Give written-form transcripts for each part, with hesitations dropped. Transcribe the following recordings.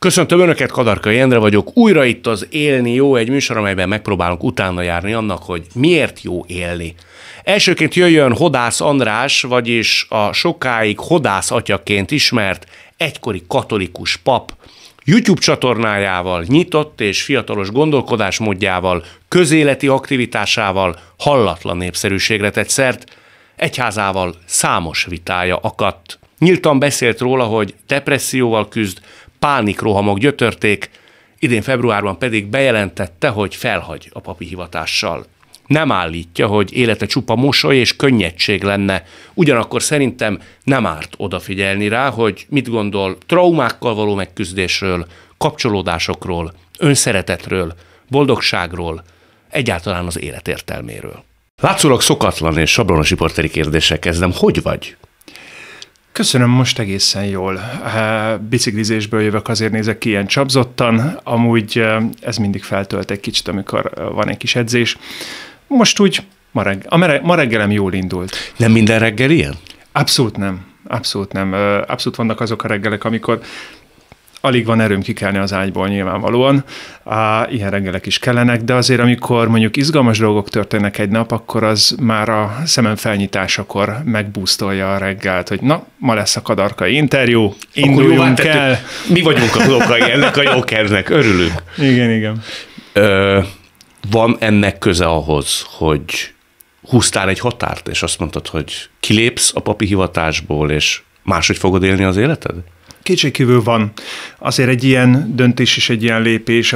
Köszöntöm Önöket, Kadarkai Endre vagyok. Újra itt az Élni jó, egy műsor, amelyben megpróbálunk utána járni annak, hogy miért jó élni. Elsőként jöjjön Hodász András, vagyis a sokáig Hodász atyaként ismert egykori katolikus pap, YouTube csatornájával, nyitott és fiatalos gondolkodásmódjával, közéleti aktivitásával hallatlan népszerűségre tett szert, egyházával számos vitája akadt. Nyíltan beszélt róla, hogy depresszióval küzd, pánikrohamok gyötörték, idén februárban pedig bejelentette, hogy felhagy a papi hivatással. Nem állítja, hogy élete csupa mosoly és könnyedség lenne, ugyanakkor szerintem nem árt odafigyelni rá, hogy mit gondol traumákkal való megküzdésről, kapcsolódásokról, önszeretetről, boldogságról, egyáltalán az élet értelméről. Látszólag szokatlan és sablonos riporteri kérdéssel kezdem. Hogy vagy? Köszönöm, most egészen jól. Biciklizésből jövök, azért nézek ki ilyen csapzottan. Amúgy ez mindig feltölt egy kicsit, amikor van egy kis edzés. Most úgy ma reggelem jól indult. Nem minden reggel ilyen? Abszolút nem. Abszolút nem. Abszolút vannak azok a reggelek, amikor alig van erőm kikelni az ágyból nyilvánvalóan. Ilyen reggelek is kellenek, de azért, amikor mondjuk izgalmas dolgok történnek egy nap, akkor az már a szemem felnyitásakor megbúztolja a reggelt, hogy na, ma lesz a Kadarkai interjú, induljunk el. Mi vagyunk a okai ennek a jókedvnek, örülünk. Igen. Van ennek köze ahhoz, hogy húztál egy határt, és azt mondtad, hogy kilépsz a papi hivatásból, és máshogy fogod élni az életed? Kétségkívül van. Azért egy ilyen döntés és egy ilyen lépés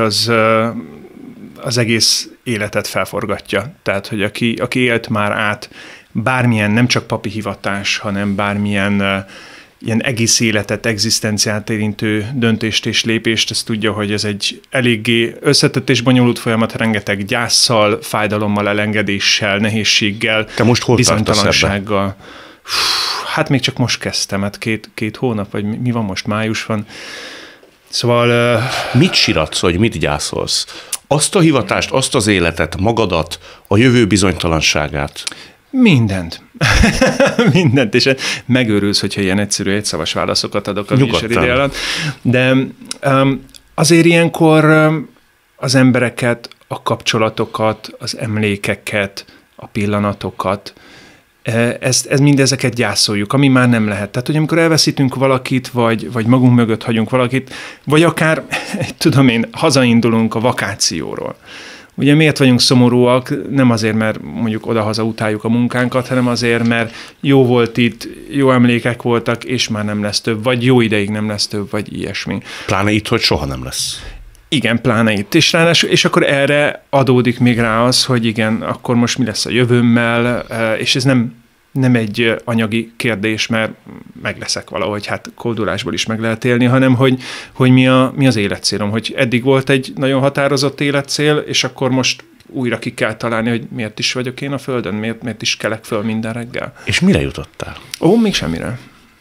az egész életet felforgatja. Tehát, hogy aki élt már át bármilyen, nem csak papi hivatás, hanem bármilyen ilyen egész életet, egzisztenciát érintő döntést és lépést, ezt tudja, hogy ez egy eléggé összetett és bonyolult folyamat, rengeteg gyásszal, fájdalommal, elengedéssel, nehézséggel, te most hol bizonytalansággal. Hát még csak most kezdtem, hát két hónap, vagy mi van most, május van. Szóval... Mit siratsz, hogy mit gyászolsz? Azt a hivatást, azt az életet, magadat, a jövő bizonytalanságát? Mindent. Mindent, és megőrülsz, hogyha ilyen egyszerű, egyszavas válaszokat adok a műsor ide alatt. De azért ilyenkor az embereket, a kapcsolatokat, az emlékeket, a pillanatokat, mindezeket gyászoljuk, ami már nem lehet. Tehát, hogy amikor elveszítünk valakit, vagy magunk mögött hagyunk valakit, vagy akár, tudom én, hazaindulunk a vakációról. Ugye miért vagyunk szomorúak? Nem azért, mert mondjuk odahaza utáljuk a munkánkat, hanem azért, mert jó volt itt, jó emlékek voltak, és már nem lesz több, vagy jó ideig nem lesz több, vagy ilyesmi. Pláne itt, hogy soha nem lesz. Igen, pláne itt. És akkor erre adódik még rá az, hogy igen, akkor most mi lesz a jövőmmel, és ez nem egy anyagi kérdés, mert meg leszek valahogy, hát koldulásból is meg lehet élni, hanem hogy mi az életcélom, hogy eddig volt egy nagyon határozott életcél, és akkor most újra ki kell találni, hogy miért is vagyok én a Földön, miért is kelek föl minden reggel. És mire jutottál? Még semmire.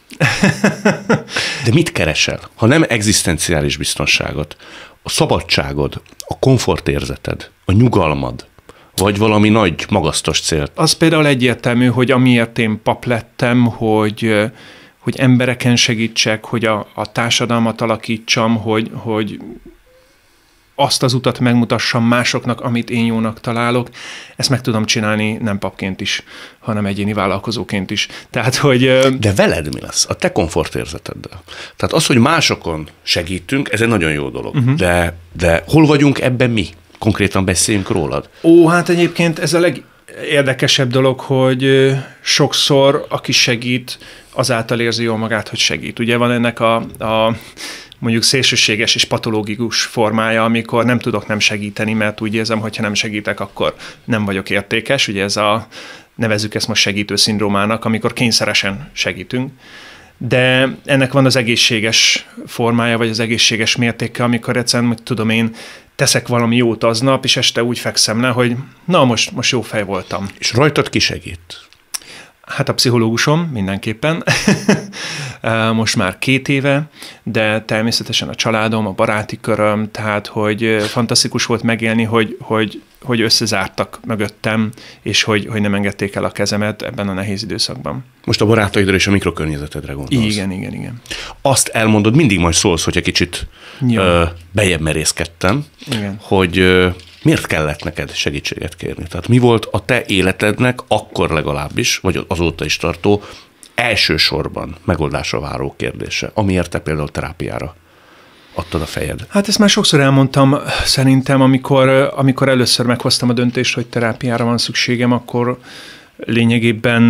De mit keresel? Ha nem egzisztenciális biztonságot, a szabadságod, a komfortérzeted, a nyugalmad, vagy valami nagy, magasztos célt? Az például egyértelmű, hogy amiért én pap lettem, hogy embereken segítsek, hogy a társadalmat alakítsam, hogy azt az utat megmutassam másoknak, amit én jónak találok, ezt meg tudom csinálni nem papként is, hanem egyéni vállalkozóként is. Tehát, hogy... De veled mi lesz? A te komfortérzeteddel. Tehát az, hogy másokon segítünk, ez egy nagyon jó dolog. De hol vagyunk ebben mi? Konkrétan beszéljünk rólad. Hát egyébként ez a legérdekesebb dolog, hogy sokszor, aki segít, azáltal érzi jól magát, hogy segít. Ugye van ennek a mondjuk szélsőséges és patológikus formája, amikor nem tudok nem segíteni, mert úgy érzem, hogyha nem segítek, akkor nem vagyok értékes. Ugye nevezzük ezt most segítő szindrómának, amikor kényszeresen segítünk. De ennek van az egészséges formája, vagy az egészséges mértéke, amikor egyszerűen, tudom én, teszek valami jót aznap, és este úgy fekszem le, hogy na, most jó fej voltam. És rajtad ki segít? Hát a pszichológusom mindenképpen, most már 2 éve, de természetesen a családom, a baráti köröm, tehát hogy fantasztikus volt megélni, hogy összezártak mögöttem, és hogy nem engedték el a kezemet ebben a nehéz időszakban. Most a barátaidra és a mikrokörnyezetedre gondolsz. Igen. Azt elmondod, mindig majd szólsz, hogyha kicsit bejebb merészkedtem, hogy miért kellett neked segítséget kérni? Tehát mi volt a te életednek akkor legalábbis, vagy azóta is tartó elsősorban megoldásra váró kérdése, amiért te például terápiára adtad a fejed? Hát ezt már sokszor elmondtam szerintem, amikor először meghoztam a döntést, hogy terápiára van szükségem, akkor lényegében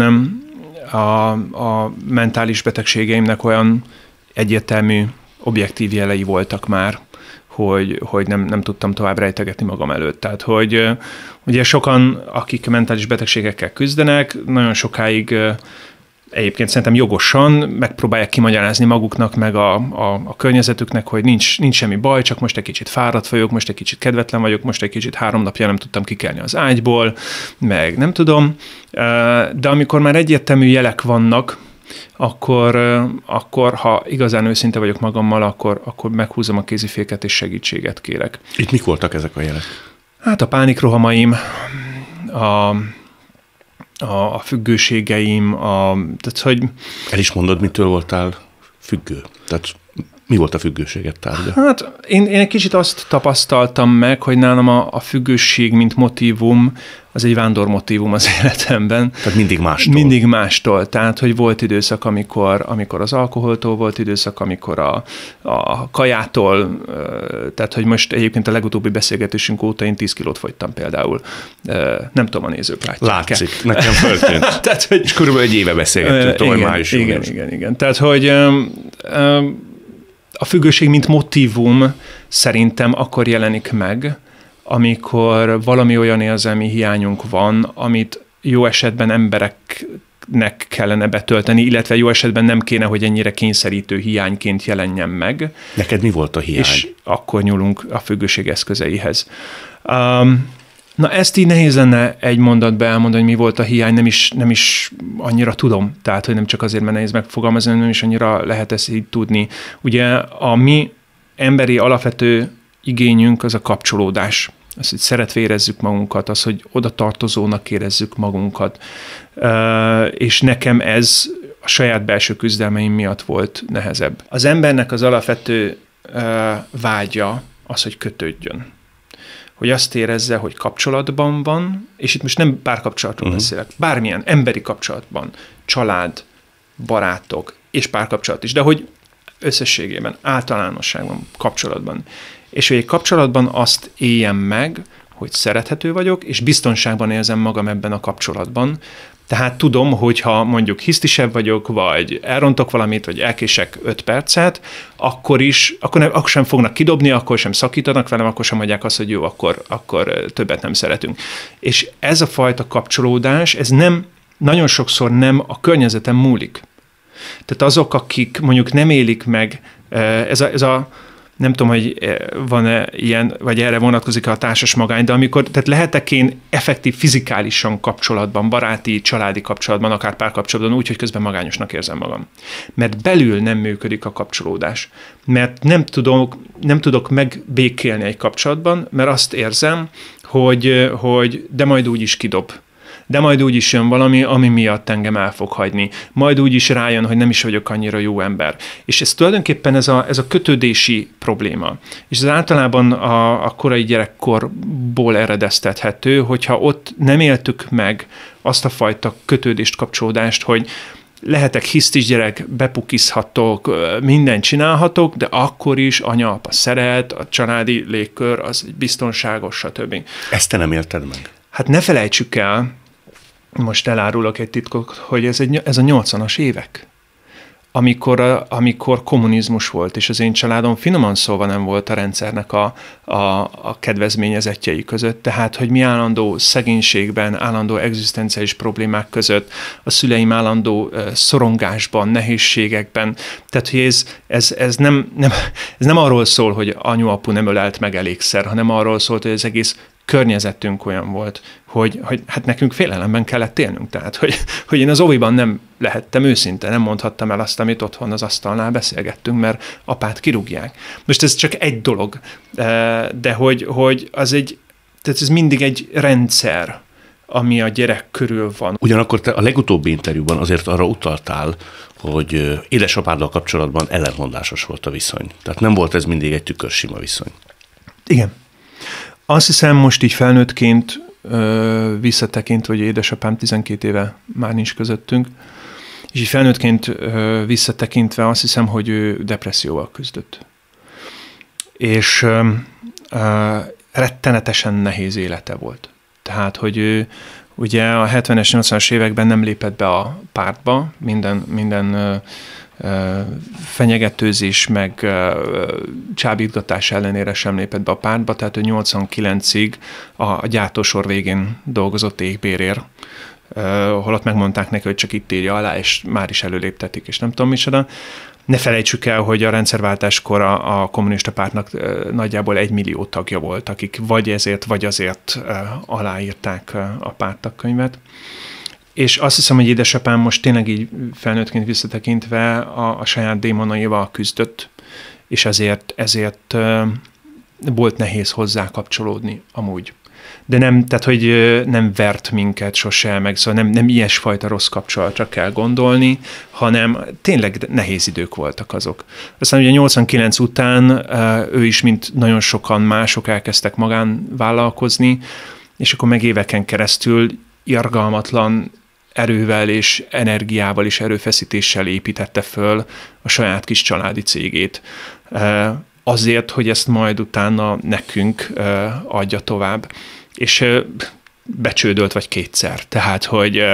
a mentális betegségeimnek olyan egyértelmű, objektív jelei voltak már, hogy nem tudtam tovább rejtegetni magam előtt. Tehát, hogy ugye sokan, akik mentális betegségekkel küzdenek, nagyon sokáig egyébként szerintem jogosan megpróbálják kimagyarázni maguknak, meg a környezetüknek, hogy nincs semmi baj, csak most egy kicsit fáradt vagyok, most egy kicsit kedvetlen vagyok, most egy kicsit 3 napja nem tudtam kikelni az ágyból, meg nem tudom. De amikor már egyértelmű jelek vannak, akkor ha igazán őszinte vagyok magammal, akkor meghúzom a kéziféket és segítséget kérek. Itt mik voltak ezek a jelek? Hát a pánikrohamaim, a függőségeim, tehát hogy... El is mondod, mitől voltál függő? Tehát mi volt a függőséged tárgya? Hát én egy kicsit azt tapasztaltam meg, hogy nálam a függőség, mint motívum, az egy vándormotívum az életemben. Tehát mindig mástól. Mindig mástól. Tehát, hogy volt időszak, amikor az alkoholtól, volt időszak, amikor a kajától, tehát, hogy most egyébként a legutóbbi beszélgetésünk óta én 10 kilót fogytam például. Nem tudom, a nézők látják. Látszik, nekem föltűnt. Tehát, hogy és körülbelül 1 éve beszélgettünk, tavaly májusban. Igen. Tehát, hogy a függőség, mint motívum szerintem akkor jelenik meg, amikor valami olyan érzelmi hiányunk van, amit jó esetben embereknek kellene betölteni, illetve jó esetben nem kéne, hogy ennyire kényszerítő hiányként jelenjen meg. Neked mi volt a hiány? És akkor nyúlunk a függőség eszközeihez. Na ezt így nehéz lenne egy mondatba elmondani, hogy mi volt a hiány, nem is annyira tudom. Tehát, hogy nem csak azért, mert nehéz megfogalmazni, nem is annyira lehet ezt így tudni. Ugye a mi emberi alapvető igényünk az a kapcsolódás. Az, hogy szeretve érezzük magunkat, az, hogy oda tartozónak érezzük magunkat. És nekem ez a saját belső küzdelmeim miatt volt nehezebb. Az embernek az alapvető vágya az, hogy kötődjön. Hogy azt érezze, hogy kapcsolatban van, és itt most nem párkapcsolatról beszélek, bármilyen emberi kapcsolatban, család, barátok és párkapcsolat is, de hogy összességében, általánosságban, kapcsolatban. És hogy egy kapcsolatban azt éljem meg, hogy szerethető vagyok, és biztonságban érzem magam ebben a kapcsolatban. Tehát tudom, hogyha mondjuk hisztisebb vagyok, vagy elrontok valamit, vagy elkések 5 percet, akkor sem fognak kidobni, akkor sem szakítanak velem, akkor sem mondják azt, hogy jó, akkor többet nem szeretünk. És ez a fajta kapcsolódás, ez nagyon sokszor nem a környezetem múlik. Tehát azok, akik mondjuk nem élik meg, ez a nem tudom, hogy van-e ilyen, vagy erre vonatkozik a társas magány, de tehát lehetek én effektív fizikálisan kapcsolatban, baráti, családi kapcsolatban, akár párkapcsolatban úgy, hogy közben magányosnak érzem magam. Mert belül nem működik a kapcsolódás. Mert nem tudok megbékélni egy kapcsolatban, mert azt érzem, hogy de majd úgy is kidob. De majd úgy is jön valami, ami miatt engem el fog hagyni. Majd úgy is rájön, hogy nem is vagyok annyira jó ember. És ez tulajdonképpen ez a kötődési probléma. És ez általában a korai gyerekkorból eredeztethető, hogyha ott nem éltük meg azt a fajta kötődést, kapcsolódást, hogy lehetek hisztis gyerek, bepukizhatok, mindent csinálhatok, de akkor is anya-apa szeret, a családi légkör az biztonságos, stb. Ezt te nem élted meg? Hát ne felejtsük el, most elárulok egy titkot, hogy ez a 80-as évek, amikor kommunizmus volt, és az én családom finoman szólva nem volt a rendszernek a kedvezményezettjei között, tehát, hogy mi állandó szegénységben, állandó egzisztenciális problémák között, a szüleim állandó szorongásban, nehézségekben, tehát, hogy ez nem arról szól, hogy anyu-apu nem ölelt meg elégszer, hanem arról szólt, hogy az egész környezetünk olyan volt, hogy hát nekünk félelemben kellett élnünk. Tehát, hogy én az óviban nem lehettem őszinte, nem mondhattam el azt, amit otthon az asztalnál beszélgettünk, mert apát kirúgják. Most ez csak egy dolog, de hogy tehát ez mindig egy rendszer, ami a gyerek körül van. Ugyanakkor te a legutóbbi interjúban azért arra utaltál, hogy édesapáddal kapcsolatban ellentmondásos volt a viszony. Tehát nem volt ez mindig egy tükörsima viszony. Igen. Azt hiszem, most így felnőttként visszatekintve, hogy édesapám 12 éve már nincs közöttünk, és így felnőttként visszatekintve azt hiszem, hogy ő depresszióval küzdött. És rettenetesen nehéz élete volt. Tehát, hogy ő ugye a 70-es, 80-as években nem lépett be a pártba, minden fenyegetőzés, meg csábítgatás ellenére sem lépett be a pártba, tehát ő 89-ig a gyártósor végén dolgozott égbérért, holott megmondták neki, hogy csak itt írja alá, és már is előléptetik, és nem tudom micsoda. Ne felejtsük el, hogy a rendszerváltáskor a kommunista pártnak nagyjából 1 millió tagja volt, akik vagy ezért, vagy azért aláírták a párttagkönyvet. És azt hiszem, hogy édesapám most tényleg így felnőttként visszatekintve a saját démonaival küzdött, és ezért volt nehéz hozzá kapcsolódni amúgy. De nem, tehát, hogy nem vert minket sose, meg szóval nem ilyesfajta rossz kapcsolatra kell gondolni, hanem tényleg nehéz idők voltak azok. Aztán ugye 89 után ő is, mint nagyon sokan mások elkezdtek magánvállalkozni, és akkor meg éveken keresztül irgalmatlan erővel és energiával és erőfeszítéssel építette föl a saját kis családi cégét. Azért, hogy ezt majd utána nekünk adja tovább. És becsődölt vagy kétszer. Tehát,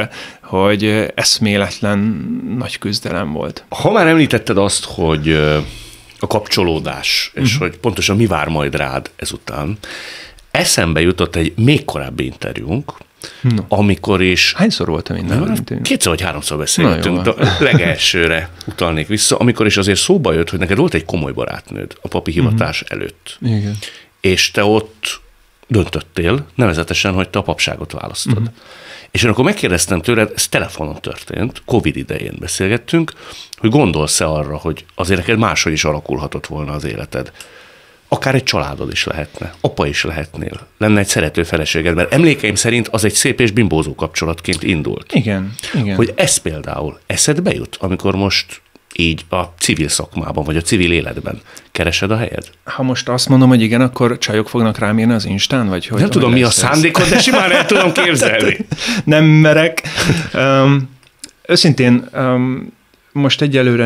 hogy eszméletlen nagy küzdelem volt. Ha már említetted azt, hogy a kapcsolódás, és hogy pontosan mi vár majd rád ezután, eszembe jutott egy még korábbi interjúnk, amikor is... Hányszor voltam minden? 2 vagy 3-szor beszélgettünk, de legelsőre utalnék vissza, amikor is azért szóba jött, hogy neked volt egy komoly barátnőd a papi hivatás előtt. Igen. És te ott döntöttél, nevezetesen, hogy te a papságot választod. És én akkor megkérdeztem tőled, ez telefonon történt, Covid idején beszélgettünk, hogy gondolsz-e arra, hogy azért neked máshogy is alakulhatott volna az életed. Akár egy családod is lehetne, apa is lehetnél, lenne egy szerető feleséged, mert emlékeim szerint az egy szép és bimbózó kapcsolatként indult. Igen. Hogy ez például eszedbe jut, amikor most így a civil szakmában, vagy a civil életben keresed a helyed? Ha most azt mondom, hogy igen, akkor csajok fognak rám írni az Instán, vagy hogy? Nem tudom, mi a szándékod, de simán el tudom képzelni. Nem merek. Őszintén, most egyelőre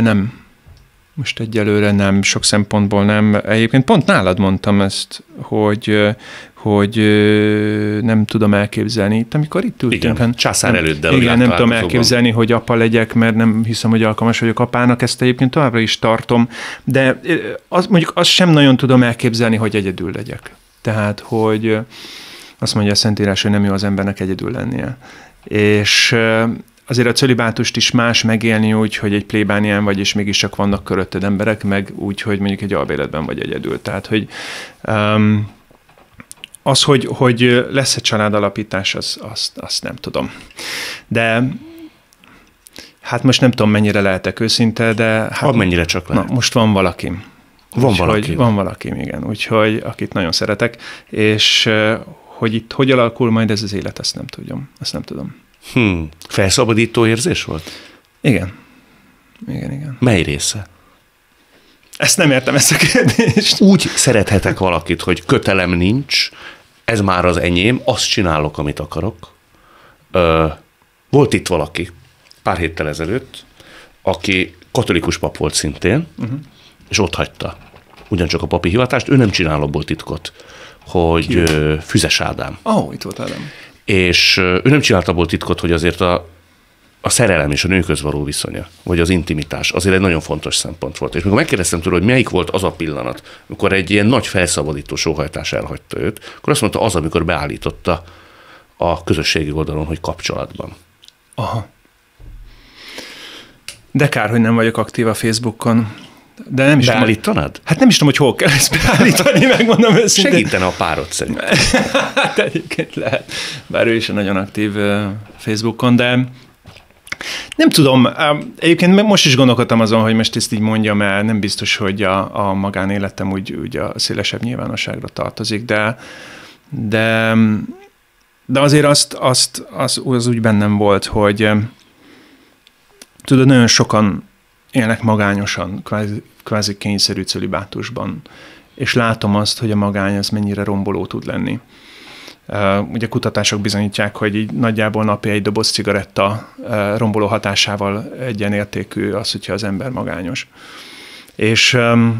nem, sok szempontból nem. Egyébként pont nálad mondtam ezt, hogy nem tudom elképzelni. Itt, amikor itt ültünk. Igen, császár előtt. Igen, nem tudom elképzelni, hogy apa legyek, mert nem hiszem, hogy alkalmas vagyok apának. Ezt egyébként továbbra is tartom. De mondjuk azt sem nagyon tudom elképzelni, hogy egyedül legyek. Tehát, hogy azt mondja a Szentírás, hogy nem jó az embernek egyedül lennie. És azért a cölibátust is más megélni úgy, hogy egy plébánián vagy, és mégiscsak vannak körötted emberek, meg úgy, hogy mondjuk egy albéletben vagy egyedül. Tehát, hogy az, hogy lesz egy családalapítás, azt nem tudom. De hát most nem tudom, mennyire lehetek őszinte, de... Hát, mennyire csak lehet. Most van valakim. Van valakim, igen. Úgyhogy akit nagyon szeretek, és hogy itt hogy alakul majd ez az élet, azt nem tudom. Felszabadító érzés volt? Igen. Mely része? Ezt nem értem, ezt a kérdést. Úgy szerethetek valakit, hogy kötelem nincs, ez már az enyém, azt csinálok, amit akarok. Volt itt valaki pár héttel ezelőtt, aki katolikus pap volt szintén, és ott hagyta ugyancsak a papi hivatást, ő nem csinál abból titkot, hogy Füzes Ádám. Itt volt Ádám. És ő nem csinált abból titkot, hogy azért a szerelem és a nőköz való viszonya, vagy az intimitás azért egy nagyon fontos szempont volt. És mikor megkérdeztem tőle, hogy melyik volt az a pillanat, amikor egy ilyen nagy felszabadító sóhajtás elhagyta őt, akkor azt mondta, az, amikor beállította a közösségi oldalon, hogy kapcsolatban. Aha. De kár, hogy nem vagyok aktív a Facebookon. De nem is beállítanád? Hát nem is tudom, hogy hol kell ezt beállítani, megmondom őszintén. Segítene a párod szerint. Hát egyébként lehet, bár ő is nagyon aktív Facebookon, de nem tudom, egyébként most is gondolkodtam azon, hogy most ezt így mondjam el, nem biztos, hogy a magánéletem úgy a szélesebb nyilvánosságra tartozik, de azért az úgy bennem volt, hogy tudod, nagyon sokan élnek magányosan, kvázi kényszerű cölibátusban, és látom azt, hogy a magány az mennyire romboló tud lenni. Ugye kutatások bizonyítják, hogy így nagyjából napi egy doboz cigaretta romboló hatásával egyenértékű az, hogyha az ember magányos. És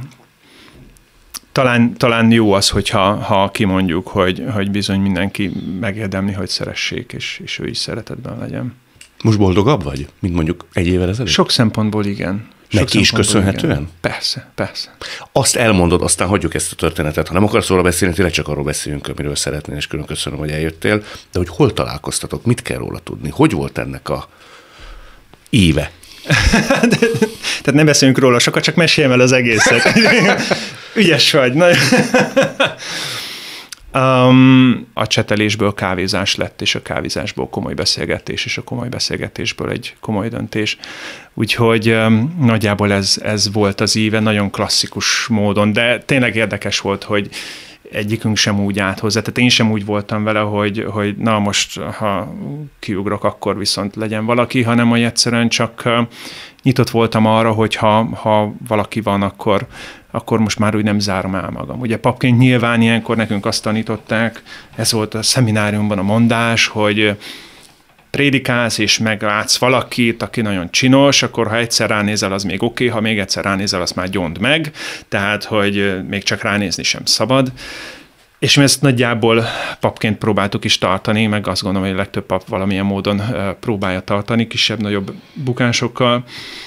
talán jó az, hogyha kimondjuk, hogy bizony mindenki megérdemli, hogy szeressék, és ő is szeretetben legyen. Most boldogabb vagy, mint mondjuk egy évvel ezelőtt? Sok szempontból igen. Neki is köszönhetően? Igen. Persze. Azt elmondod, aztán hagyjuk ezt a történetet. Ha nem akarsz róla beszélni, tényleg csak arról beszéljünk, amiről szeretnél, és külön köszönöm, hogy eljöttél. De hogy hol találkoztatok, mit kell róla tudni? Hogy volt ennek a íve? Tehát nem beszélünk róla sokat, csak meséljem el az egészet. Ügyes vagy. A csetelésből kávézás lett, és a kávézásból komoly beszélgetés, és a komoly beszélgetésből egy komoly döntés. Úgyhogy nagyjából ez volt az íve, nagyon klasszikus módon, de tényleg érdekes volt, hogy egyikünk sem úgy állt hozzá. Tehát én sem úgy voltam vele, hogy na most, ha kiugrok, akkor viszont legyen valaki, hanem hogy egyszerűen csak nyitott voltam arra, hogy ha valaki van, akkor most már úgy nem zárom el magam. Ugye papként nyilván ilyenkor nekünk azt tanították, ez volt a szemináriumban a mondás, hogy prédikálsz és meglátsz valakit, aki nagyon csinos, akkor ha egyszer ránézel, az még oké, ha még egyszer ránézel, azt már gyond meg, tehát hogy még csak ránézni sem szabad. És mi ezt nagyjából papként próbáltuk is tartani, meg azt gondolom, hogy a legtöbb pap valamilyen módon próbálja tartani, kisebb-nagyobb bukásokkal.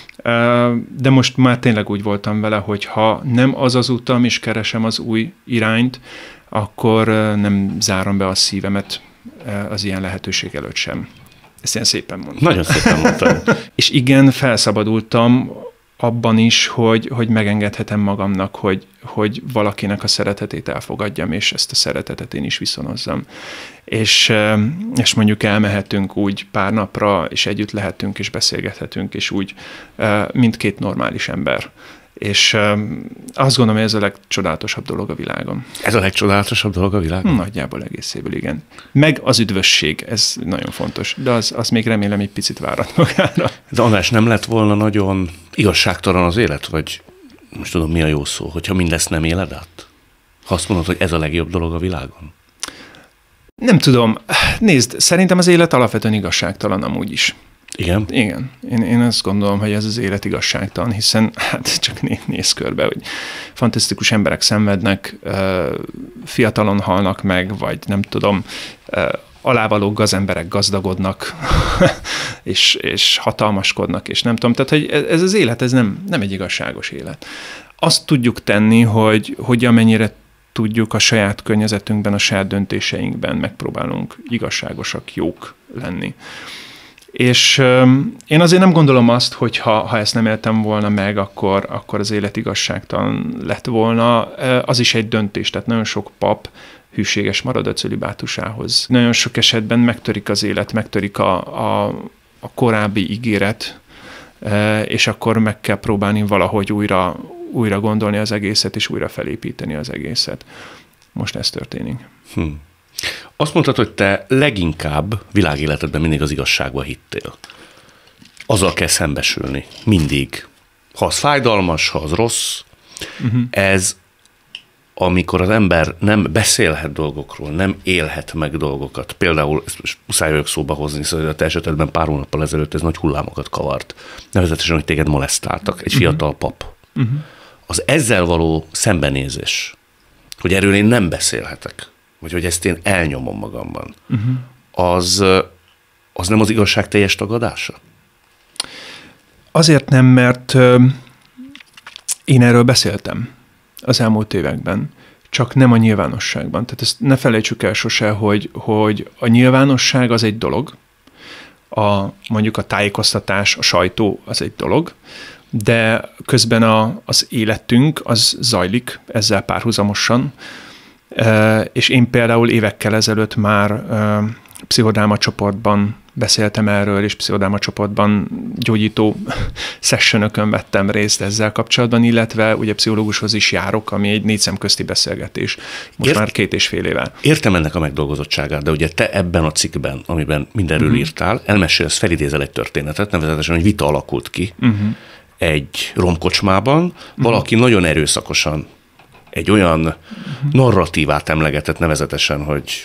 De most már tényleg úgy voltam vele, hogy ha nem az az utam, és keresem az új irányt, akkor nem zárom be a szívemet az ilyen lehetőség előtt sem. Ezt ilyen szépen mondtam. Nagyon szépen mondtam. És igen, felszabadultam abban is, hogy megengedhetem magamnak, hogy valakinek a szeretetét elfogadjam, és ezt a szeretetet én is viszonozzam. És mondjuk elmehetünk úgy pár napra, és együtt lehetünk, és beszélgethetünk, és úgy mindkét normális ember. És azt gondolom, hogy ez a legcsodálatosabb dolog a világon. Ez a legcsodálatosabb dolog a világon? Nagyjából egészéből, igen. Meg az üdvösség, ez nagyon fontos. De az még remélem egy picit várat magára. De András, nem lett volna nagyon igazságtalan az élet? Vagy most tudom, mi a jó szó, hogyha mindezt nem éled át? Ha azt mondod, hogy ez a legjobb dolog a világon? Nem tudom. Nézd, szerintem az élet alapvetően igazságtalan amúgy is. Igen? Igen. Én azt gondolom, hogy ez az élet igazságtalan, hiszen hát csak néz körbe, hogy fantasztikus emberek szenvednek, fiatalon halnak meg, vagy nem tudom, alávaló gazemberek gazdagodnak, és hatalmaskodnak, és nem tudom. Tehát, hogy ez az élet, ez nem egy igazságos élet. Azt tudjuk tenni, hogy amennyire tudjuk a saját környezetünkben, a saját döntéseinkben megpróbálunk igazságosak, jók lenni. És én azért nem gondolom azt, hogy ha ezt nem éltem volna meg, akkor az élet igazságtalan lett volna. Az is egy döntés, tehát nagyon sok pap hűséges marad a cölibátusához. Nagyon sok esetben megtörik az élet, megtörik a korábbi ígéret, és akkor meg kell próbálni valahogy újra gondolni az egészet, és újra felépíteni az egészet. Most ez történik. Azt mondtad, hogy te leginkább világéletedben mindig az igazságba hittél. Azzal kell szembesülni. Mindig. Ha az fájdalmas, ha az rossz, ez amikor az ember nem beszélhet dolgokról, nem élhet meg dolgokat. Például, ezt muszáj vagyok szóba hozni, szóval a te esetedben pár hónappal ezelőtt ez nagy hullámokat kavart. Nevezetesen, hogy téged molesztáltak, egy fiatal pap. Az ezzel való szembenézés, hogy erről én nem beszélhetek, vagy hogy ezt én elnyomom magamban, az nem az igazság teljes tagadása? Azért nem, mert én erről beszéltem az elmúlt években, csak nem a nyilvánosságban. Tehát ezt ne felejtsük el sose, hogy a nyilvánosság az egy dolog, mondjuk a tájékoztatás, a sajtó az egy dolog, de közben az életünk az zajlik ezzel párhuzamosan, és én például évekkel ezelőtt már pszichodráma csoportban beszéltem erről, és pszichodráma csoportban gyógyító sessionökön vettem részt ezzel kapcsolatban, illetve ugye pszichológushoz is járok, ami egy 4 szem közti beszélgetés. Most már 2,5 éve. Értem ennek a megdolgozottságát, de ugye te ebben a cikkben, amiben mindenről írtál, elmesélsz, felidézel egy történetet, nevezetesen, hogy vita alakult ki egy romkocsmában, valaki nagyon erőszakosan egy olyan narratívát emlegetett nevezetesen, hogy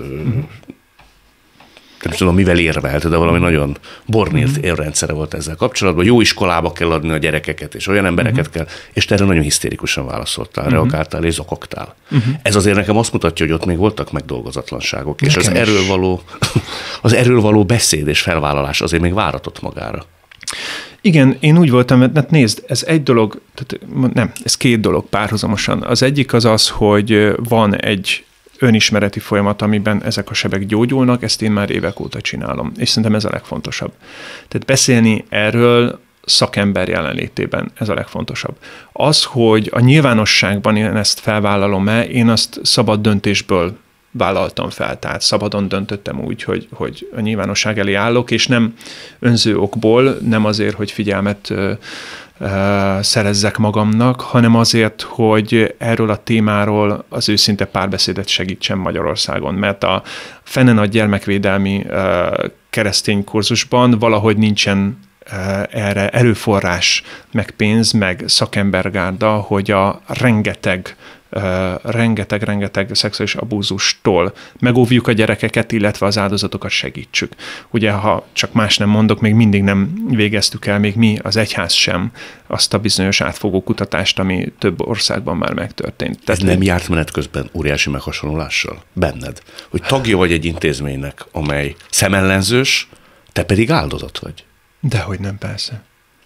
nem tudom, mivel érvelt, de valami nagyon bornírt érrendszere volt ezzel kapcsolatban. Jó iskolába kell adni a gyerekeket, és olyan embereket kell, és te erre nagyon hisztérikusan válaszoltál, reagáltál és zokogtál. Ez azért nekem azt mutatja, hogy ott még voltak megdolgozatlanságok, és az erről való beszéd és felvállalás azért még váratott magára. Igen, én úgy voltam, hát nézd, ez egy dolog, ez 2 dolog párhuzamosan. Az egyik az, hogy van egy önismereti folyamat, amiben ezek a sebek gyógyulnak, ezt én már évek óta csinálom, és szerintem ez a legfontosabb. Tehát beszélni erről szakember jelenlétében, ez a legfontosabb. Az, hogy a nyilvánosságban én ezt felvállalom-e, én azt szabad döntésből vállaltam fel, tehát szabadon döntöttem úgy, hogy a nyilvánosság elé állok, és nem önző okból, nem azért, hogy figyelmet szerezzek magamnak, hanem azért, hogy erről a témáról az őszinte párbeszédet segítsen Magyarországon, mert a fene nagy gyermekvédelmi keresztény kurzusban valahogy nincsen erre erőforrás, meg pénz, meg szakembergárda, hogy a rengeteg szexuális abúzustól megóvjuk a gyerekeket, illetve az áldozatokat segítsük. Ugye, ha csak más nem mondok, még mindig nem végeztük el, még mi, az egyház sem, azt a bizonyos átfogó kutatást, ami több országban már megtörtént. Ez nem járt menet közben óriási meghasonlulással benned? Hogy tagja vagy egy intézménynek, amely szemellenzős, te pedig áldozat vagy? Dehogy nem, persze.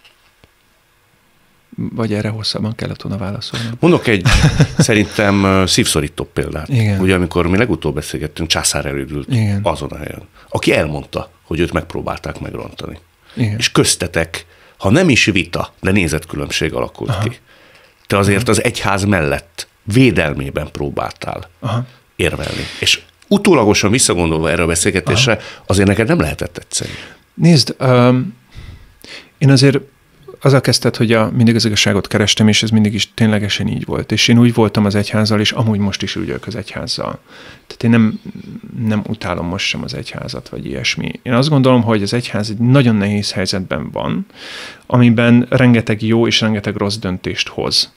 Vagy erre hosszabban kellett volna válaszolnom. Mondok egy szerintem szívszorítóbb példát. Igen. Ugye amikor mi legutóbb beszélgettünk, Császár elődült azon a helyen, aki elmondta, hogy őt megpróbálták megrontani. Igen. És köztetek, ha nem is vita, de nézetkülönbség alakult ki. Te azért az egyház mellett védelmében próbáltál érvelni. És utólagosan visszagondolva erre a beszélgetésre, azért neked nem lehetett egyszerű. Nézd, én azért azzal kezdted, hogy mindig az igazságot kerestem, és ez mindig is ténylegesen így volt. És én úgy voltam az egyházzal, és amúgy most is úgy vagyok az egyházzal. Tehát én nem utálom most sem az egyházat, vagy ilyesmi. Én azt gondolom, hogy az egyház egy nagyon nehéz helyzetben van, amiben rengeteg jó és rengeteg rossz döntést hoz.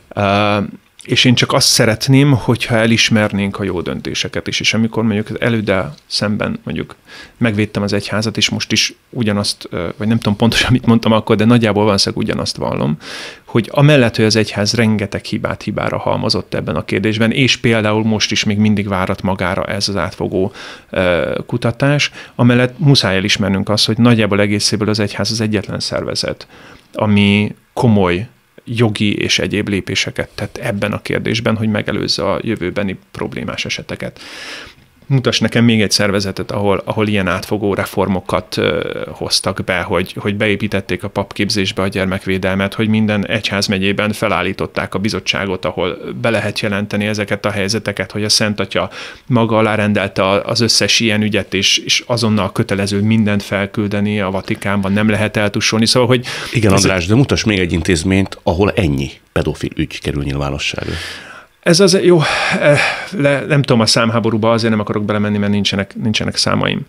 És én csak azt szeretném, hogyha elismernénk a jó döntéseket is, és amikor mondjuk az előddel szemben mondjuk megvédtem az egyházat, és most is ugyanazt, vagy nem tudom pontosan, mit mondtam akkor, de nagyjából valószínűleg ugyanazt vallom, hogy amellett, hogy az egyház rengeteg hibára halmozott ebben a kérdésben, és például most is még mindig várat magára ez az átfogó kutatás, amellett muszáj elismernünk azt, hogy nagyjából egészéből az egyház az egyetlen szervezet, ami komoly jogi és egyéb lépéseket tett ebben a kérdésben, hogy megelőzze a jövőbeni problémás eseteket. Mutass nekem még egy szervezetet, ahol ilyen átfogó reformokat hoztak be, hogy beépítették a papképzésbe a gyermekvédelmet, hogy minden egyházmegyében felállították a bizottságot, ahol be lehet jelenteni ezeket a helyzeteket, hogy a Szent Atya maga alá rendelte az összes ilyen ügyet, és azonnal kötelező mindent felküldeni a Vatikánban, nem lehet eltussolni. Szóval, hogy igen, András, de mutass még egy intézményt, ahol ennyi pedofil ügy kerül nyilvánosságra. Ez az, jó, nem tudom, a számháborúba azért nem akarok belemenni, mert nincsenek számaim.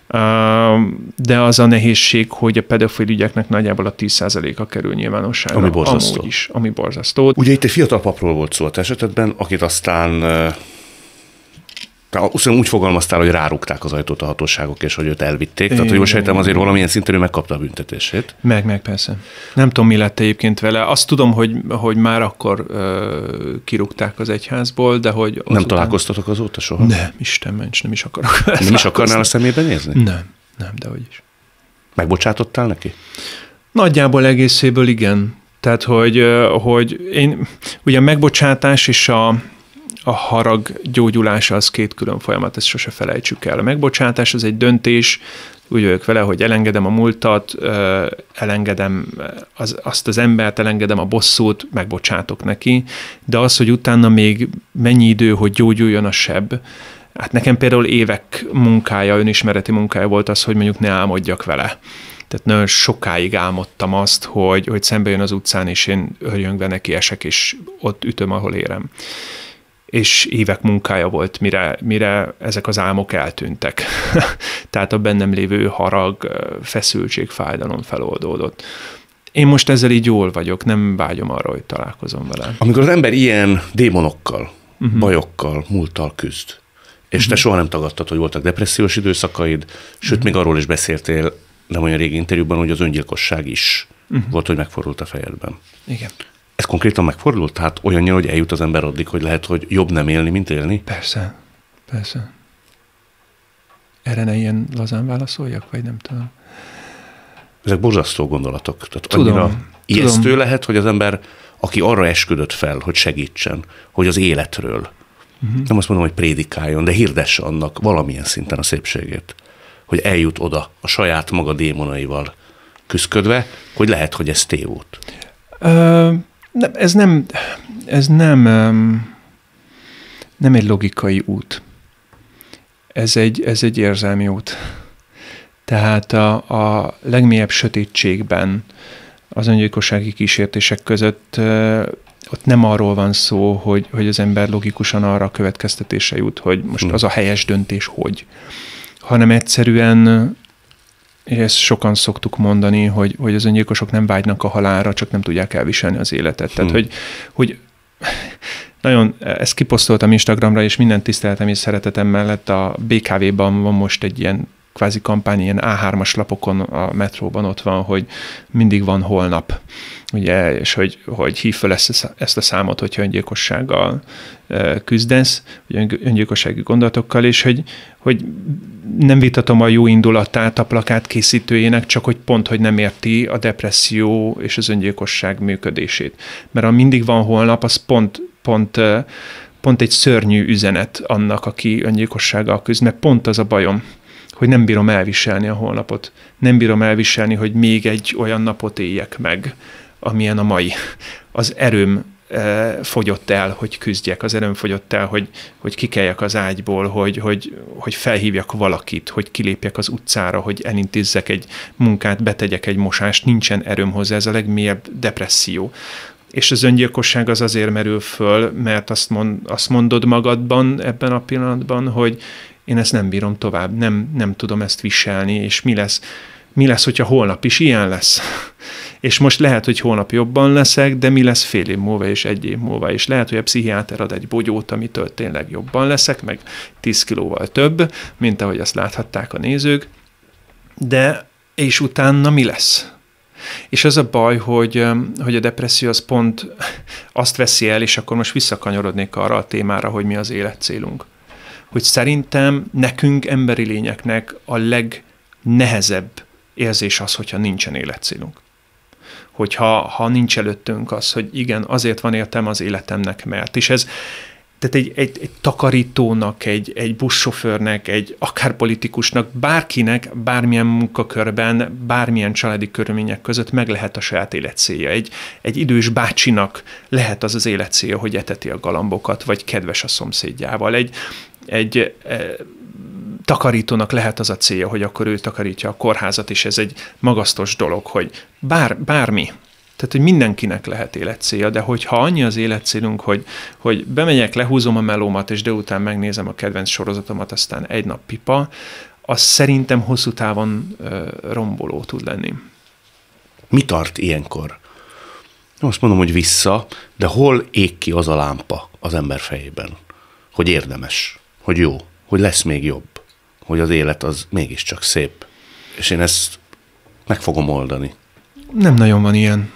De az a nehézség, hogy a pedofil ügyeknek nagyjából a 10%-a kerül nyilvánosságra. Ami borzasztó. Amúgy is, ami borzasztó. Ugye itt egy fiatal papról volt szó a te esetedben, akit aztán úgy fogalmaztál, hogy rárúgták az ajtót a hatóságok, és hogy őt elvitték. Tehát, hogy jól sejtem, azért valamilyen szinten ő megkapta a büntetését. Meg persze. Nem tudom, mi lett egyébként vele. Azt tudom, hogy már akkor kirúgták az egyházból, de hogy... Nem találkoztatok azóta soha? Nem, Isten ments, nem is akarok. Nem is akarnál a szemébe nézni? Nem, dehogy is. Megbocsátottál neki? Nagyjából egészéből igen. Tehát, hogy én... Ugye a megbocsátás és a harag gyógyulása az 2 külön folyamat, ezt sose felejtsük el. A megbocsátás az egy döntés, Úgy vagyok vele, hogy elengedem a múltat, elengedem azt az embert, elengedem a bosszút, megbocsátok neki, de az, hogy utána még mennyi idő, hogy gyógyuljon a seb, hát nekem például évek munkája, önismereti munkája volt az, hogy mondjuk ne álmodjak vele. Tehát nagyon sokáig álmodtam azt, hogy szembe jön az utcán, és én örjöngve neki esek, és ott ütöm, ahol érem. És évek munkája volt, mire ezek az álmok eltűntek. Tehát a bennem lévő harag, feszültség, fájdalom feloldódott. Én most ezzel így jól vagyok, nem vágyom arra, hogy találkozom vele. Amikor az ember ilyen démonokkal, bajokkal, múlttal küzd, és te soha nem tagadtad, hogy voltak depressziós időszakaid, sőt, még arról is beszéltél nem olyan régi interjúban, hogy az öngyilkosság is volt, hogy megfordult a fejedben. Igen. Ez konkrétan megfordult? Tehát olyannyira, hogy eljut az ember addig, hogy lehet, hogy jobb nem élni, mint élni? Persze. Erre ne ilyen lazán válaszoljak, vagy nem tudom. Ezek borzasztó gondolatok. Tehát annyira ijesztő lehet, hogy az ember, aki arra esküdött fel, hogy segítsen, hogy az életről, nem azt mondom, hogy prédikáljon, de hirdesse annak valamilyen szinten a szépségét, hogy eljut oda a saját maga démonaival küszködve, hogy lehet, hogy ez tévút. Ez nem egy logikai út. Ez egy érzelmi út. Tehát a legmélyebb sötétségben az öngyilkossági kísértések között ott nem arról van szó, hogy az ember logikusan arra a következtetésre jut, hogy most az a helyes döntés, hanem egyszerűen, és ezt sokan szoktuk mondani, hogy az öngyilkosok nem vágynak a halálra, csak nem tudják elviselni az életet. Tehát, hogy nagyon, ezt kiposztoltam Instagramra, és minden tiszteletem és szeretetem mellett a BKV-ban van most egy ilyen kvázi kampány, ilyen A3-as lapokon a metróban ott van, hogy mindig van holnap, ugye, és hogy hív fel ezt a számot, hogyha öngyilkossággal küzdesz, vagy öngyilkossági gondolatokkal, és hogy nem vitatom a jó indulatát a plakát készítőjének, csak hogy nem érti a depresszió és az öngyilkosság működését. Mert ha mindig van holnap, az pont egy szörnyű üzenet annak, aki öngyilkossággal küzd, mert pont az a bajom, hogy nem bírom elviselni a holnapot. Nem bírom elviselni, hogy még egy olyan napot éljek meg, amilyen a mai. Az erőm fogyott el, hogy küzdjek, az erőm fogyott el, hogy kikeljek az ágyból, hogy felhívjak valakit, hogy kilépjek az utcára, hogy elintézzek egy munkát, betegyek egy mosást, nincsen erőm hozzá, ez a legmélyebb depresszió. És az öngyilkosság az azért merül föl, mert azt mondod magadban ebben a pillanatban, hogy én ezt nem bírom tovább, nem tudom ezt viselni, és mi lesz, hogyha holnap is ilyen lesz? És most lehet, hogy holnap jobban leszek, de mi lesz fél év múlva és egy év múlva, és lehet, hogy a pszichiáter ad egy bogyót, amitől tényleg jobban leszek, meg 10 kilóval több, mint ahogy azt láthatták a nézők, de és utána mi lesz? És az a baj, hogy a depresszió az pont azt veszi el, és akkor most visszakanyarodnék arra a témára, hogy mi az életcélunk. Hogy szerintem nekünk, emberi lényeknek a legnehezebb érzés az, hogyha nincsen életcélunk. Hogyha nincs előttünk az, hogy igen, azért van értelme az életemnek, mert. És ez, tehát egy takarítónak, egy buszsofőrnek, egy akár politikusnak, bárkinek, bármilyen munkakörben, bármilyen családi körülmények között meg lehet a saját életcélja. Egy idős bácsinak lehet az életcélja, hogy eteti a galambokat, vagy kedves a szomszédjával. Egy takarítónak lehet az a célja, hogy akkor ő takarítja a kórházat, és ez egy magasztos dolog, hogy bármi. Tehát, hogy mindenkinek lehet életcélja, de hogyha annyi az életcélunk, hogy bemegyek, lehúzom a melómat, és délután megnézem a kedvenc sorozatomat, aztán egy nap pipa, az szerintem hosszú távon romboló tud lenni. Mi tart ilyenkor? Azt mondom, hogy vissza, de hol ég ki az a lámpa az ember fejében? Hogy érdemes, hogy jó, hogy lesz még jobb, hogy az élet az mégiscsak szép, és én ezt meg fogom oldani. Nem nagyon van ilyen.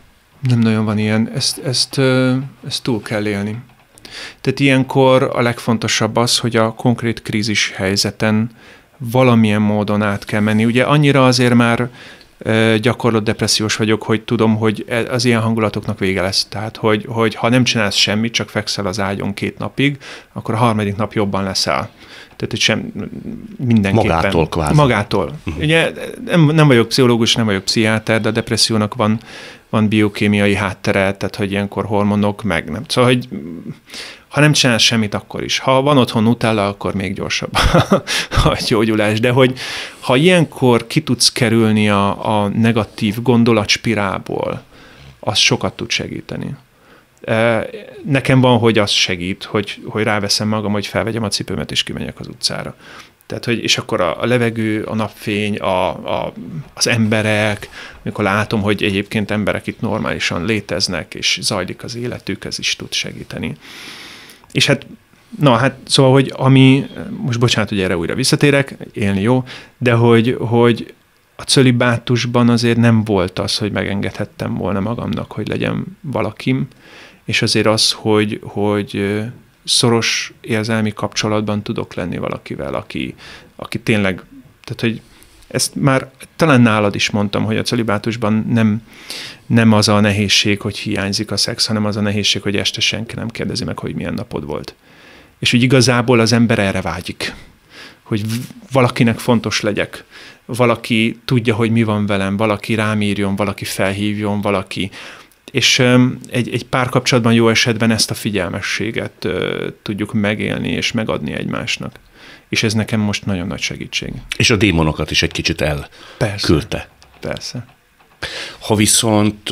Ezt túl kell élni. Tehát ilyenkor a legfontosabb az, hogy a konkrét krízis helyzeten valamilyen módon át kell menni. Ugye annyira azért már gyakorlott depressziós vagyok, hogy tudom, hogy az ilyen hangulatoknak vége lesz. Tehát, hogy ha nem csinálsz semmit, csak fekszel az ágyon 2 napig, akkor a 3. nap jobban leszel. Tehát, hogy sem mindenképpen. Magától kvázi. Magától. Ugye nem vagyok pszichológus, nem vagyok pszichiáter, de a depressziónak van biokémiai háttere, tehát, hogy ilyenkor hormonok, meg nem. Szóval, hogy ha nem csinálsz semmit, akkor is. Ha van otthon Nutella, akkor még gyorsabb a gyógyulás. De hogy ha ilyenkor ki tudsz kerülni a negatív gondolatspirálból, az sokat tud segíteni. Nekem van, hogy az segít, hogy ráveszem magam, hogy felvegyem a cipőmet, és kimegyek az utcára. Tehát, hogy, és akkor a levegő, a napfény, az emberek, amikor látom, hogy egyébként emberek itt normálisan léteznek, és zajlik az életük, ez is tud segíteni. És hát, szóval, hogy most bocsánat, hogy erre újra visszatérek, élni jó, de hogy a cölibátusban azért nem volt az, hogy megengedhettem volna magamnak, hogy legyen valakim, és azért az, hogy szoros érzelmi kapcsolatban tudok lenni valakivel, aki tényleg, tehát, hogy ezt már talán nálad is mondtam, hogy a cölibátusban nem az a nehézség, hogy hiányzik a szex, hanem az a nehézség, hogy este senki nem kérdezi meg, hogy milyen napod volt. És úgy igazából az ember erre vágyik, hogy valakinek fontos legyek, valaki tudja, hogy mi van velem, valaki rám írjon, valaki felhívjon, valaki. És egy párkapcsolatban jó esetben ezt a figyelmességet tudjuk megélni és megadni egymásnak. És ez nekem most nagyon nagy segítség. És a démonokat is egy kicsit elküldte. Persze. Ha viszont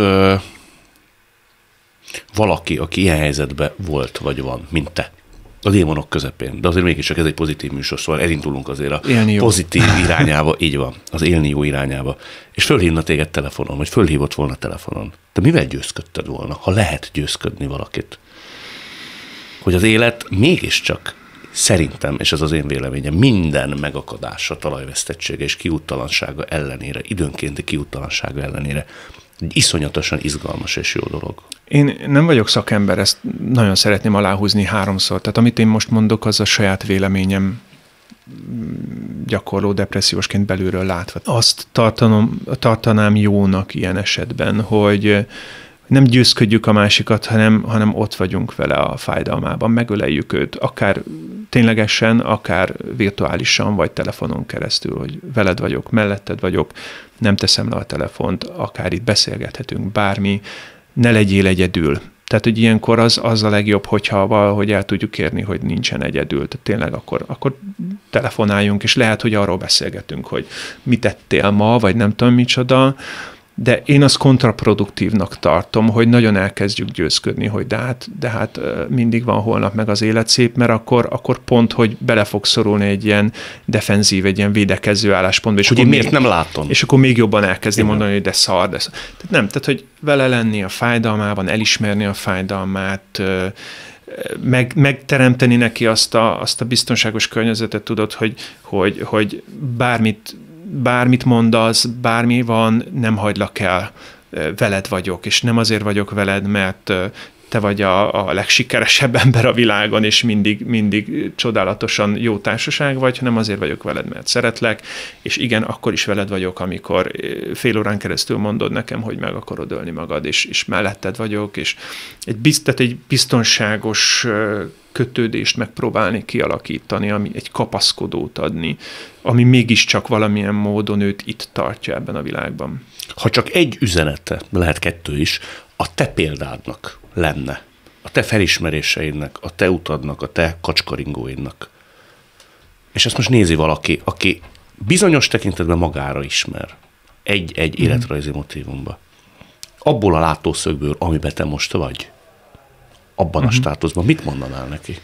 valaki, aki ilyen helyzetben volt vagy van, mint te, a démonok közepén, de azért mégiscsak ez egy pozitív műsor, szóval elindulunk azért a pozitív irányába, így van, az élni jó irányába, és fölhívna téged telefonon, vagy fölhívott volna telefonon. De mivel győzködted volna, ha lehet győzködni valakit? Hogy az élet mégiscsak szerintem, és ez az én véleményem, minden megakadása, talajvesztettsége és kiúttalansága ellenére, időnkénti kiúttalansága ellenére egy iszonyatosan izgalmas és jó dolog. Én nem vagyok szakember, ezt nagyon szeretném aláhúzni 3-szor. Tehát amit én most mondok, az a saját véleményem gyakorló depressziósként belülről látva. Azt tartanám jónak ilyen esetben, hogy nem győzködjük a másikat, hanem ott vagyunk vele a fájdalmában, megöleljük őt, akár ténylegesen, akár virtuálisan, vagy telefonon keresztül, hogy veled vagyok, melletted vagyok, nem teszem le a telefont, akár itt beszélgethetünk, bármi, ne legyél egyedül. Tehát, hogy ilyenkor az a legjobb, hogyha valahogy el tudjuk érni, hogy nincsen egyedül. Tehát tényleg akkor telefonáljunk, és lehet, hogy arról beszélgetünk, hogy mit tettél ma, vagy nem tudom micsoda, de én azt kontraproduktívnak tartom, hogy nagyon elkezdjük győzködni, hogy de hát mindig van holnap meg az élet szép, mert akkor pont, hogy bele fog szorulni egy ilyen defenzív, egy ilyen védekező álláspontba. És hogy én miért nem látom? És akkor még jobban elkezdi mondani, hogy de szar. Tehát nem, tehát hogy vele lenni a fájdalmában, elismerni a fájdalmát, megteremteni neki azt a biztonságos környezetet, tudod, hogy bármit mondasz, bármi van, nem hagylak el, veled vagyok, és nem azért vagyok veled, mert te vagy a legsikeresebb ember a világon, és mindig csodálatosan jó társaság vagy, hanem azért vagyok veled, mert szeretlek, és igen, akkor is veled vagyok, amikor fél órán keresztül mondod nekem, hogy meg akarod ölni magad, és melletted vagyok, és egy biztonságos kötődést megpróbálni kialakítani, ami egy kapaszkodót adni, ami mégiscsak valamilyen módon őt itt tartja ebben a világban. Ha csak egy üzenete, lehet 2 is, a te példádnak lenne, a te felismeréseidnek, a te utadnak, a te kacskaringóidnak. És ezt most nézi valaki, aki bizonyos tekintetben magára ismer, egy életrajzi motívumba. Abból a látószögből, amiben te most vagy, abban a státuszban, mit mondanál neki?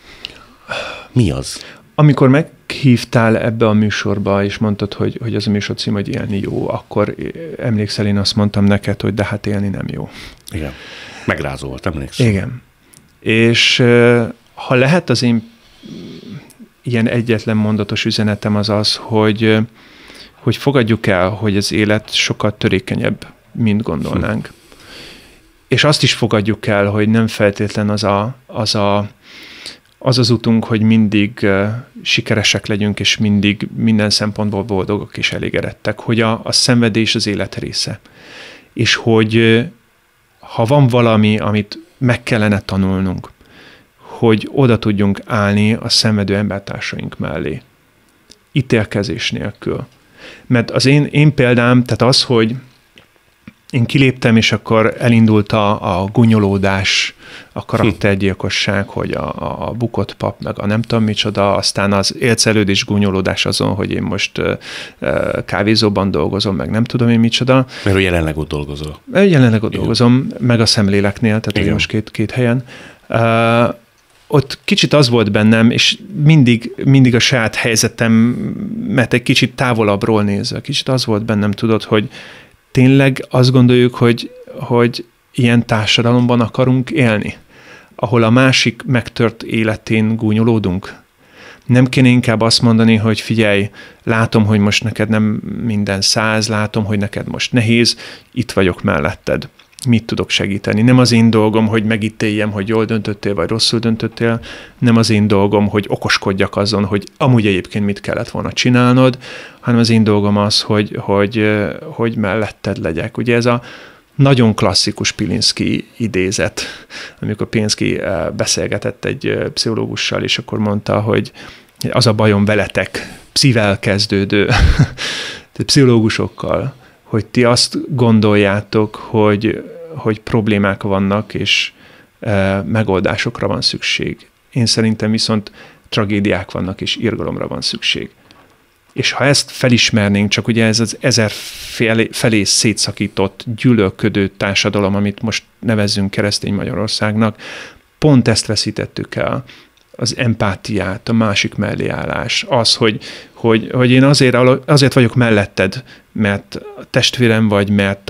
Mi az? Amikor meghívtál ebbe a műsorba, és mondtad, hogy az a műsor cím, hogy élni jó, akkor emlékszel, én azt mondtam neked, hogy de hát élni nem jó. Igen. Megrázó volt, emlékszem. Igen. És ha lehet, az én ilyen egyetlen mondatos üzenetem az, hogy fogadjuk el, hogy az élet sokkal törékenyebb, mint gondolnánk. És azt is fogadjuk el, hogy nem feltétlen az utunk, hogy mindig sikeresek legyünk, és mindig minden szempontból boldogok és elégedettek, hogy a szenvedés az élet része. És hogy ha van valami, amit meg kellene tanulnunk, hogy oda tudjunk állni a szenvedő embertársaink mellé. Ítélkezés nélkül. Mert az én példám, tehát az, hogy én kiléptem, és akkor elindult a gúnyolódás, a karaktergyilkosság, hogy a bukott pap, meg a nem tudom micsoda, aztán az élcelődés gúnyolódás azon, hogy én most kávézóban dolgozom, meg nem tudom én micsoda. Mert jelenleg ott dolgozol. Jelenleg ott dolgozom, meg a szemléleknél, tehát most két helyen. Ott kicsit az volt bennem, és mindig a saját helyzetemet egy kicsit távolabbról nézve, kicsit az volt bennem, tudod, hogy tényleg azt gondoljuk, hogy ilyen társadalomban akarunk élni, ahol a másik megtört életén gúnyolódunk. Nem kéne inkább azt mondani, hogy figyelj, látom, hogy most neked nem minden 100, látom, hogy neked most nehéz, itt vagyok melletted. Mit tudok segíteni? Nem az én dolgom, hogy megítéljem, hogy jól döntöttél, vagy rosszul döntöttél, nem az én dolgom, hogy okoskodjak azon, hogy amúgy egyébként mit kellett volna csinálnod, hanem az én dolgom az, hogy melletted legyek. Ugye ez a nagyon klasszikus Pilinszky idézet, amikor Pilinszky beszélgetett egy pszichológussal, és akkor mondta, hogy az a bajom veletek, pszivel kezdődő pszichológusokkal, hogy ti azt gondoljátok, hogy problémák vannak, és megoldásokra van szükség. Én szerintem viszont tragédiák vannak, és irgalomra van szükség. És ha ezt felismernénk, csak ugye ez az 1000 felé szétszakított, gyűlölködő társadalom, amit most nevezzünk keresztény Magyarországnak, pont ezt veszítettük el. Az empátiát, a másik mellé állás, az, hogy én azért vagyok melletted, mert testvérem vagy, mert,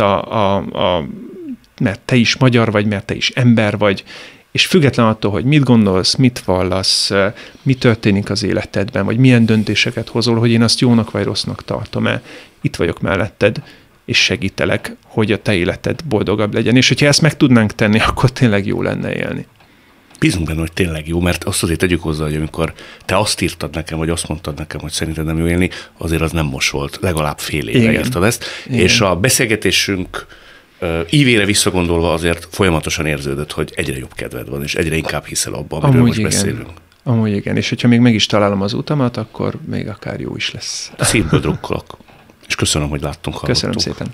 mert te is magyar vagy, mert te is ember vagy, és független attól, hogy mit gondolsz, mit vallasz, mi történik az életedben, vagy milyen döntéseket hozol, hogy én azt jónak vagy rossznak tartom-e, itt vagyok melletted, és segítelek, hogy a te életed boldogabb legyen. És hogyha ezt meg tudnánk tenni, akkor tényleg jó lenne élni. Bízunk benne, hogy tényleg jó, mert azt azért tegyük hozzá, hogy amikor te azt írtad nekem, vagy azt mondtad nekem, hogy szerinted nem jó élni, azért az nem most volt, legalább fél éve írtad ezt. Igen. És a beszélgetésünk ívére visszagondolva azért folyamatosan érződött, hogy egyre jobb kedved van, és egyre inkább hiszel abban, amiről most beszélünk. Amúgy igen, és hogyha még meg is találom az utamat, akkor még akár jó is lesz. Szívből drukkolok. És köszönöm, hogy láttunk, hallottunk. Köszönöm szépen.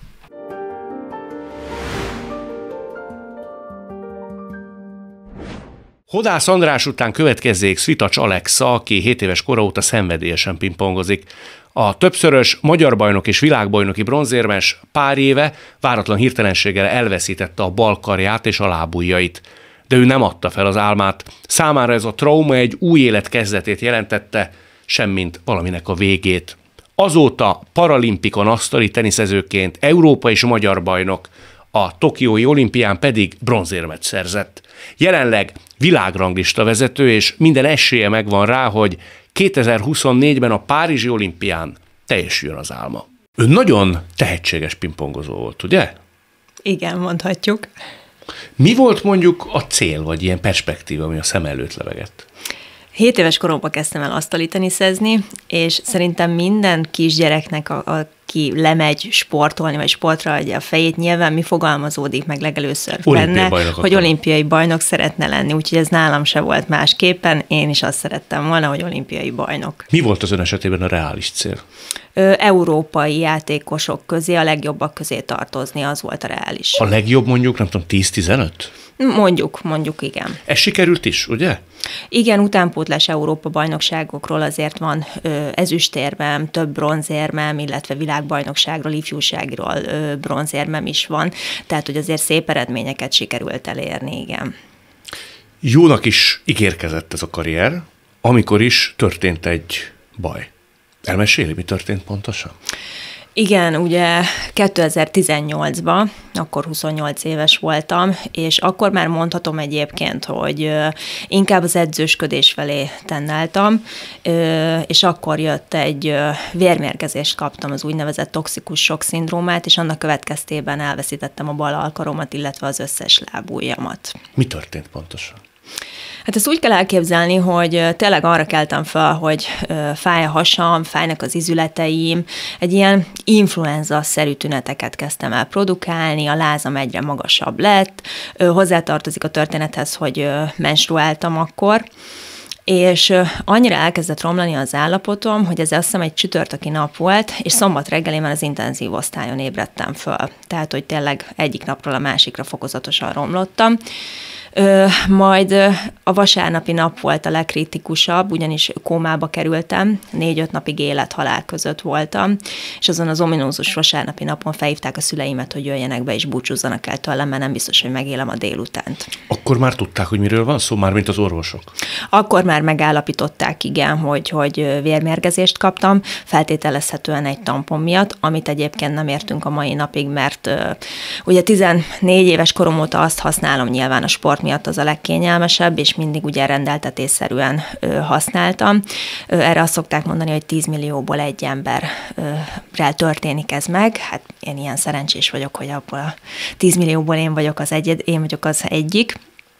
Hodász András után következzék Svitacs Alexa, aki 7 éves kora óta szenvedélyesen pingpongozik. A többszörös magyar bajnok és világbajnoki bronzérmes pár éve váratlan hirtelenséggel elveszítette a bal karját és a lábujjait. De ő nem adta fel az álmát. Számára ez a trauma egy új élet kezdetét jelentette, semmint valaminek a végét. Azóta paralimpikon asztali teniszezőként Európa és magyar bajnok, a tokiói olimpián pedig bronzérmet szerzett. Jelenleg világranglista vezető, és minden esélye megvan rá, hogy 2024-ben a Párizsi olimpián teljesüljön az álma. Ő nagyon tehetséges pingpongozó volt, ugye? Igen, mondhatjuk. Mi volt mondjuk a cél, vagy ilyen perspektíva, ami a szem előtt lebegett? 7 éves koromban kezdtem el asztali teniszezni, és szerintem minden kisgyereknek, aki lemegy sportolni, vagy sportra adja a fejét, nyilván mi fogalmazódik meg legelőször benne, hogy olimpiai bajnok szeretne lenni, úgyhogy ez nálam se volt másképpen, én is azt szerettem volna, hogy olimpiai bajnok. Mi volt az ön esetében a reális cél? Európai játékosok közé, a legjobbak közé tartozni, az volt a reális. A legjobb mondjuk, nem tudom, 10-15? Mondjuk igen. Ez sikerült is, ugye? Igen, utánpótlás Európa bajnokságokról azért van ezüstérmem, több bronzérmem, illetve világbajnokságról, ifjúságról bronzérmem is van, tehát hogy azért szép eredményeket sikerült elérni, igen. Jónak is ígérkezett ez a karrier, amikor is történt egy baj. Elmeséli, mi történt pontosan? Igen, ugye 2018-ban, akkor 28 éves voltam, és akkor már mondhatom egyébként, hogy inkább az edzősködés felé tennáltam, és akkor jött egy vérmérgezést kaptam, az úgynevezett toxikus sok szindrómát, és annak következtében elveszítettem a bal alkaromat, illetve az összes lábujjamat. Mi történt pontosan? Hát ezt úgy kell elképzelni, hogy tényleg arra keltem fel, hogy fáj a hasam, fájnak az izületeim, egy ilyen influenza-szerű tüneteket kezdtem el produkálni, a lázam egyre magasabb lett, hozzátartozik a történethez, hogy menstruáltam akkor, és annyira elkezdett romlani az állapotom, hogy ez azt hiszem egy csütörtöki nap volt, és szombat reggel én már az intenzív osztályon ébredtem föl. Tehát, hogy tényleg egyik napról a másikra fokozatosan romlottam. Majd a vasárnapi nap volt a legkritikusabb, ugyanis kómába kerültem, 4-5 napig élet-halál között voltam, és azon az ominózus vasárnapi napon felhívták a szüleimet, hogy jöjjenek be és búcsúzzanak el tőlem, mert nem biztos, hogy megélem a délutánt. Akkor már tudták, hogy miről van szó, már mint az orvosok? Akkor már megállapították, igen, hogy vérmérgezést kaptam, feltételezhetően egy tampon miatt, amit egyébként nem értünk a mai napig, mert ugye 14 éves korom óta azt használom, nyilván a sport miatt az a legkényelmesebb, és mindig ugye rendeltetésszerűen használtam. Erre azt szokták mondani, hogy 10 millióból egy emberrel történik ez meg. Hát én ilyen szerencsés vagyok, hogy abból a 10 millióból én vagyok az egyik.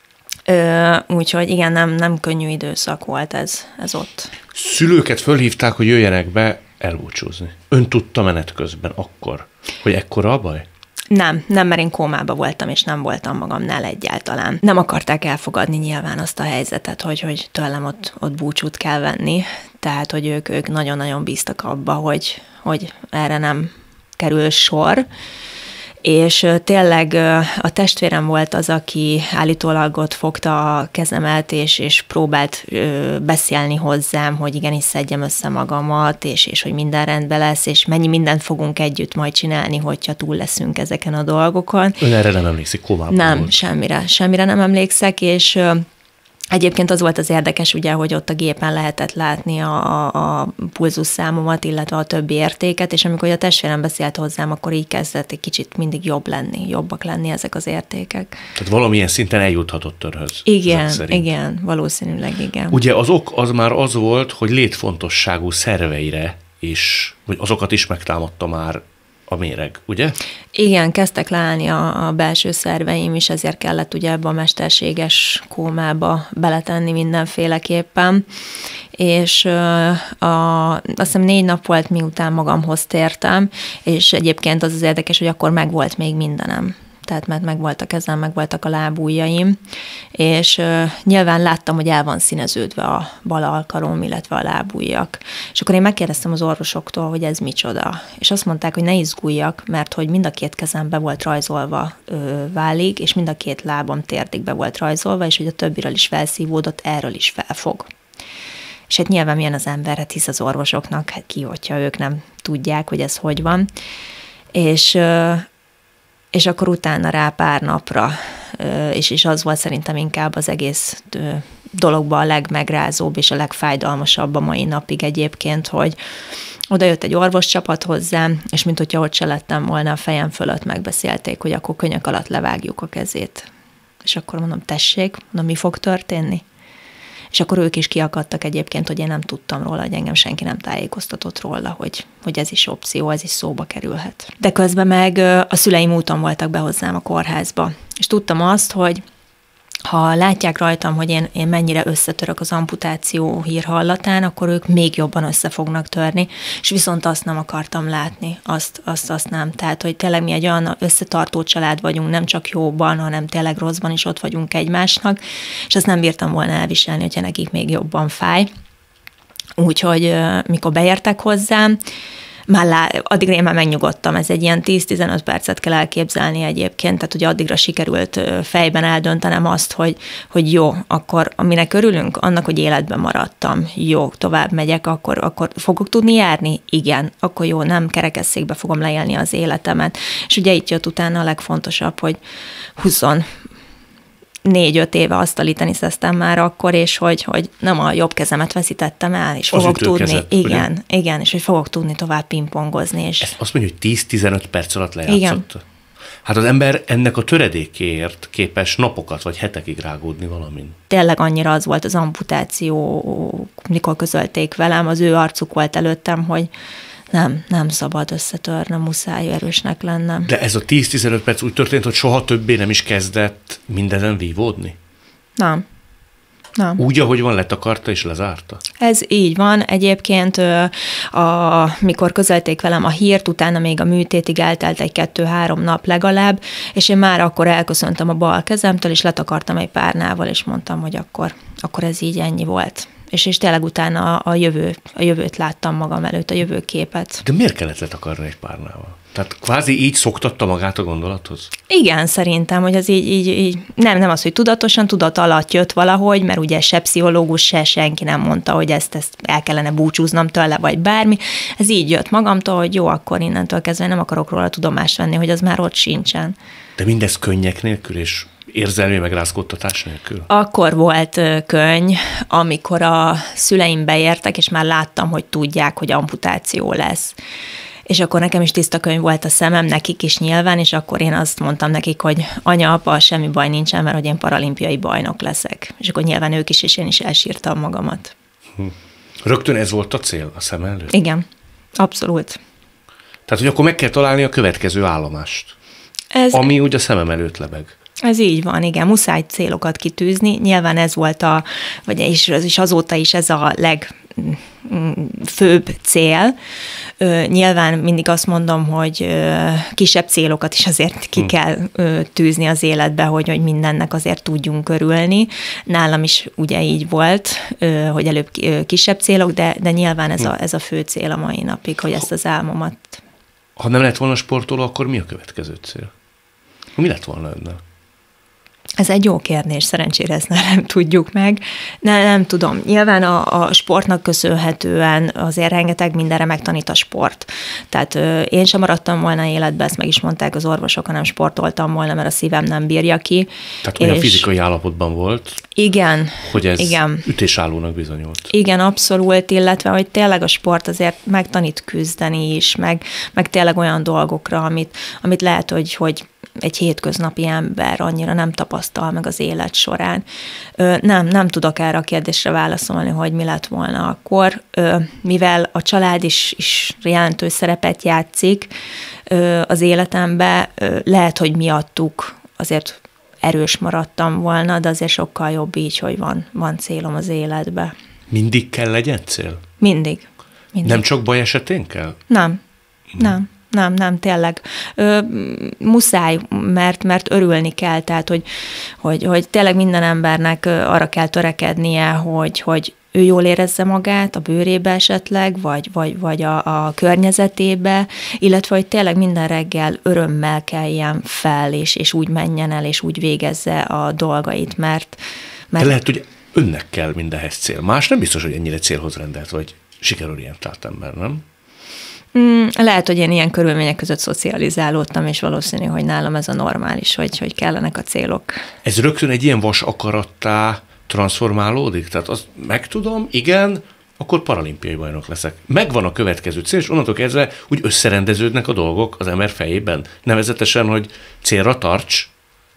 Úgyhogy igen, nem könnyű időszak volt ez ott. Szülőket fölhívták, hogy jöjjenek be elbúcsúzni. Ön tudta menet közben akkor, hogy ekkora a baj? Nem, mert én kómába voltam, és nem voltam magamnál egyáltalán. Nem akarták elfogadni nyilván azt a helyzetet, hogy tőlem ott búcsút kell venni, tehát, hogy ők nagyon-nagyon bíztak abba, hogy erre nem kerül sor. És tényleg a testvérem volt az, aki állítólag ott fogta a kezemet, és próbált beszélni hozzám, hogy igenis szedjem össze magamat, és hogy minden rendben lesz, és mennyi mindent fogunk együtt majd csinálni, hogyha túl leszünk ezeken a dolgokon. Ön erre nem emlékszik, kómában Nem, volt. semmire nem emlékszek, és egyébként az volt az érdekes, ugye, hogy ott a gépen lehetett látni a pulzusszámomat, illetve a többi értéket, és amikor a testvérem beszélt hozzám, akkor így kezdett egy kicsit mindig jobbak lenni ezek az értékek. Tehát valamilyen szinten eljuthatott önhöz. Igen, valószínűleg igen. Ugye az ok az már az volt, hogy létfontosságú szerveire is, vagy azokat is megtámadta már a méreg, ugye? Igen, kezdtek leállni a belső szerveim is, ezért kellett ugye ebbe a mesterséges kómába beletenni mindenféleképpen, és azt hiszem 4 nap volt, miután magamhoz tértem, és egyébként az érdekes, hogy akkor megvolt még mindenem. Tehát mert megvolt a kezem, megvoltak a lábujjaim, és nyilván láttam, hogy el van színeződve a bal alkarom, illetve a lábujjak. És akkor én megkérdeztem az orvosoktól, hogy ez micsoda. És azt mondták, hogy ne izguljak, mert hogy mind a 2 kezem be volt rajzolva válig, és mind a 2 lábam térdig be volt rajzolva, és hogy a többiről is felszívódott, erről is felfog. És hát nyilván milyen az ember, hát hisz az orvosoknak, hát ki, hogyha ők nem tudják, hogy ez hogy van. És akkor utána rá pár napra, és az volt szerintem inkább az egész dologban a legmegrázóbb és a legfájdalmasabb a mai napig egyébként, hogy oda jött egy orvoscsapat hozzám, és mint hogyha ott se lettem volna, a fejem fölött megbeszélték, hogy akkor könyök alatt levágjuk a kezét. És akkor mondom, tessék, mi fog történni? És akkor ők is kiakadtak egyébként, hogy én nem tudtam róla, hogy engem senki nem tájékoztatott róla, hogy ez is opció, ez is szóba kerülhet. De közben meg a szüleim úton voltak be hozzám a kórházba. És tudtam azt, hogy ha látják rajtam, hogy én mennyire összetörök az amputáció hírhallatán, akkor ők még jobban össze fognak törni, és viszont azt nem akartam látni, azt nem. Tehát, hogy tényleg mi egy olyan összetartó család vagyunk, nem csak jóban, hanem tényleg rosszban is ott vagyunk egymásnak, és azt nem bírtam volna elviselni, hogyha nekik még jobban fáj. Úgyhogy mikor beértek hozzám, addigra én már megnyugodtam, ez egy ilyen 10-15 percet kell elképzelni egyébként, tehát ugye addigra sikerült fejben eldöntenem azt, hogy jó, akkor aminek örülünk, annak, hogy életben maradtam, jó, tovább megyek, akkor fogok tudni járni? Igen, akkor jó, nem kerekesszékbe fogom leélni az életemet. És ugye itt jött utána a legfontosabb, hogy 4-5 éve asztali teniszeztem már akkor, és hogy nem a jobb kezemet veszítettem el, és fogok tudni, igen, és hogy fogok tudni tovább pingpongozni. És ezt azt mondja, hogy 10-15 perc alatt lejátszott? Igen. Hát az ember ennek a töredékéért képes napokat vagy hetekig rágódni valamin. Tényleg annyira az volt az amputáció, mikor közölték velem, az ő arcuk volt előttem, hogy nem szabad összetörnem, muszáj erősnek lennem. De ez a 10-15 perc úgy történt, hogy soha többé nem is kezdett mindezen vívódni? Nem. Nem. Úgy, ahogy van, letakarta és lezárta? Ez így van. Egyébként mikor közölték velem a hírt, utána még a műtétig eltelt egy 2-3 nap legalább, és én már akkor elköszöntem a bal kezemtől, és letakartam egy párnával, és mondtam, hogy akkor ez így ennyi volt. És tényleg utána a jövőt láttam magam előtt, a jövőképet. De miért kellett letakarni egy párnával? Tehát kvázi így szoktatta magát a gondolathoz? Igen, szerintem, hogy az így nem az, hogy tudatosan, tudat alatt jött valahogy, mert ugye se pszichológus, se senki nem mondta, hogy ezt el kellene búcsúznom tőle, vagy bármi. Ez így jött magamtól, hogy jó, akkor innentől kezdve nem akarok róla tudomást venni, hogy az már ott sincsen. De mindez könnyek nélkül és érzelmi megrázkódtatás nélkül? Akkor volt könny, amikor a szüleim beértek, és már láttam, hogy tudják, hogy amputáció lesz. És akkor nekem is tiszta könyv volt a szemem, nekik is nyilván, és akkor én azt mondtam nekik, hogy anya, apa, semmi baj nincsen, mert hogy én paralimpiai bajnok leszek. És akkor nyilván ők is, és én is elsírtam magamat. Rögtön ez volt a cél a szem előtt? Igen, abszolút. Tehát, hogy akkor meg kell találni a következő állomást, ami úgy a szemem előtt lebeg. Ez így van, igen, muszáj célokat kitűzni. Nyilván ez volt és azóta is ez a legfőbb cél. Nyilván mindig azt mondom, hogy kisebb célokat is azért ki kell tűzni az életbe, hogy mindennek azért tudjunk örülni. Nálam is ugye így volt, hogy előbb kisebb célok, de nyilván ez a fő cél a mai napig, hogy ezt az álmomat. Ha nem lett volna sportoló, akkor mi a következő cél? Mi lett volna önnel? Ez egy jó kérdés, szerencsére ezt nem tudjuk meg. Nem tudom. Nyilván a sportnak köszönhetően azért rengeteg mindenre megtanít a sport. Tehát én sem maradtam volna életbe, ezt meg is mondták az orvosok, hanem sportoltam volna, mert a szívem nem bírja ki. Tehát olyan fizikai állapotban volt, igen, hogy ez ütésállónak bizonyult. Igen, abszolút, illetve, hogy tényleg a sport azért megtanít küzdeni is, meg tényleg olyan dolgokra, amit lehet, hogy egy hétköznapi ember annyira nem tapasztal meg az élet során. Nem tudok erre a kérdésre válaszolni, hogy mi lett volna akkor, mivel a család is jelentős szerepet játszik az életemben, lehet, hogy miattuk azért erős maradtam volna, de azért sokkal jobb így, hogy van célom az életbe. Mindig kell legyen cél? Mindig. Nem csak baj esetén kell? Nem, tényleg. Muszáj, mert örülni kell, tehát, hogy tényleg minden embernek arra kell törekednie, hogy ő jól érezze magát a bőrébe esetleg, vagy a környezetébe, illetve, hogy tényleg minden reggel örömmel keljen fel, és úgy menjen el, és úgy végezze a dolgait, mert... De lehet, hogy önnek kell mindenhez cél. Más nem biztos, hogy ennyire célhoz rendelt, vagy sikerorientált ember, nem? Lehet, hogy én ilyen körülmények között szocializálódtam, és valószínű, hogy nálam ez a normális, hogy kellenek a célok. Ez rögtön egy ilyen vas akarattá transformálódik? Tehát azt megtudom, igen, akkor paralimpiai bajnok leszek. Megvan a következő cél, és onnantól kezdve úgy összerendeződnek a dolgok az ember fejében. Nevezetesen, hogy célra tarts.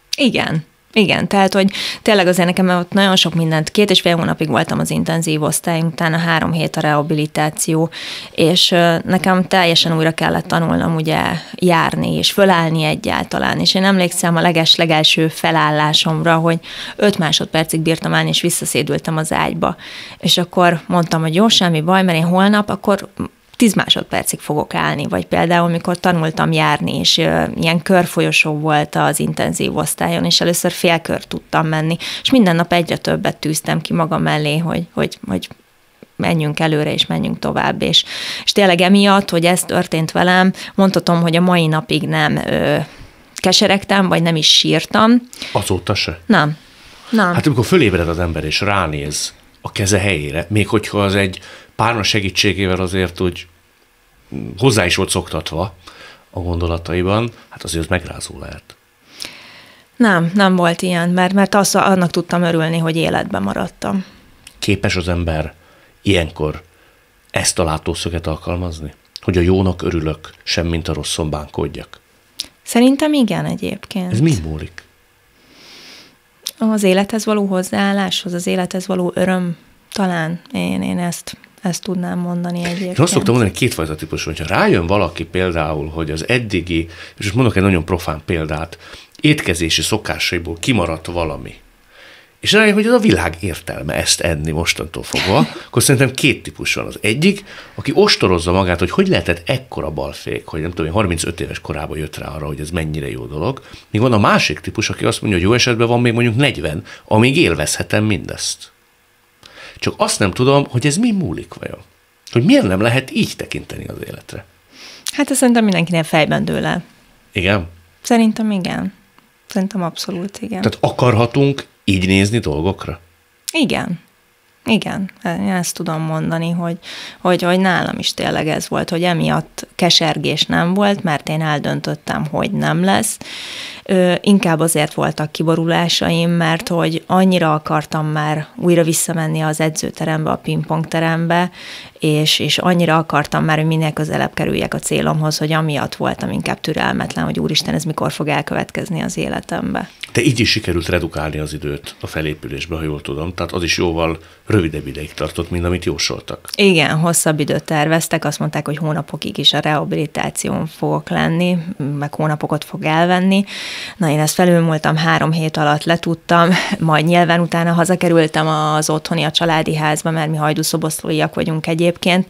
Igen, tehát, hogy tényleg azért nekem ott nagyon sok mindent, 2,5 hónapig voltam az intenzív osztályon, utána 3 hét a rehabilitáció, és nekem teljesen újra kellett tanulnom ugye járni, és fölállni egyáltalán, és én emlékszem a legelső felállásomra, hogy 5 másodpercig bírtam állni, és visszaszédültem az ágyba. És akkor mondtam, hogy jó, semmi baj, mert én holnap akkor 10 másodpercig fogok állni, vagy például, mikor tanultam járni, és ilyen körfolyosó volt az intenzív osztályon, és először félkört tudtam menni, és minden nap egyre többet tűztem ki magam mellé, hogy menjünk előre, és menjünk tovább, és tényleg emiatt, hogy ez történt velem, mondhatom, hogy a mai napig nem keseregtem, vagy nem is sírtam. Azóta se? Nem. Hát amikor fölébred az ember, és ránéz a keze helyére, még hogyha az egy párna segítségével azért úgy hozzá is volt szoktatva a gondolataiban, hát azért az megrázó lehet. Nem volt ilyen, mert annak tudtam örülni, hogy életben maradtam. Képes az ember ilyenkor ezt a látószöget alkalmazni? Hogy a jónak örülök, semmint a rosszon bánkodjak? Szerintem igen egyébként. Ez mind múlik? Az élethez való hozzáálláshoz, az élethez való öröm, talán én ezt tudnám mondani egyébként. Én azt szoktam mondani, kétfajta típus, hogyha rájön valaki például, hogy az eddigi, és most mondok egy nagyon profán példát, étkezési szokásaiból kimaradt valami, és rájön, hogy ez a világ értelme ezt enni mostantól fogva, akkor szerintem 2 típus van. Az egyik, aki ostorozza magát, hogy lehetett ekkora balfék, hogy nem tudom, 35 éves korában jött rá arra, hogy ez mennyire jó dolog. Míg van a másik típus, aki azt mondja, hogy jó esetben van még mondjuk 40, amíg élvezhetem mindezt. Csak azt nem tudom, hogy ez mi múlik vajon. Hogy miért nem lehet így tekinteni az életre. Hát ez szerintem mindenkinél fejben dől el. Igen? Szerintem igen. Szerintem abszolút igen. Tehát akarhatunk így nézni dolgokra? Igen. Igen, én ezt tudom mondani, hogy nálam is tényleg ez volt, hogy emiatt kesergés nem volt, mert én eldöntöttem, hogy nem lesz. Inkább azért voltak kiborulásaim, mert hogy annyira akartam már újra visszamenni az edzőterembe, a pingpongterembe, és annyira akartam már, hogy minél közelebb kerüljek a célomhoz, hogy amiatt voltam inkább türelmetlen, hogy úristen, ez mikor fog elkövetkezni az életembe. De így is sikerült redukálni az időt a felépülésbe, ha jól tudom. Tehát az is jóval rövidebb ideig tartott, mint amit jósoltak. Igen, hosszabb időt terveztek, azt mondták, hogy hónapokig is a rehabilitáción fogok lenni, meg hónapokat fog elvenni. Na, én ezt felülmúltam, 3 hét alatt letudtam, majd nyilván utána hazakerültem az otthoni, a családi házba, mert mi hajdúszoboszlóiak vagyunk egyébként,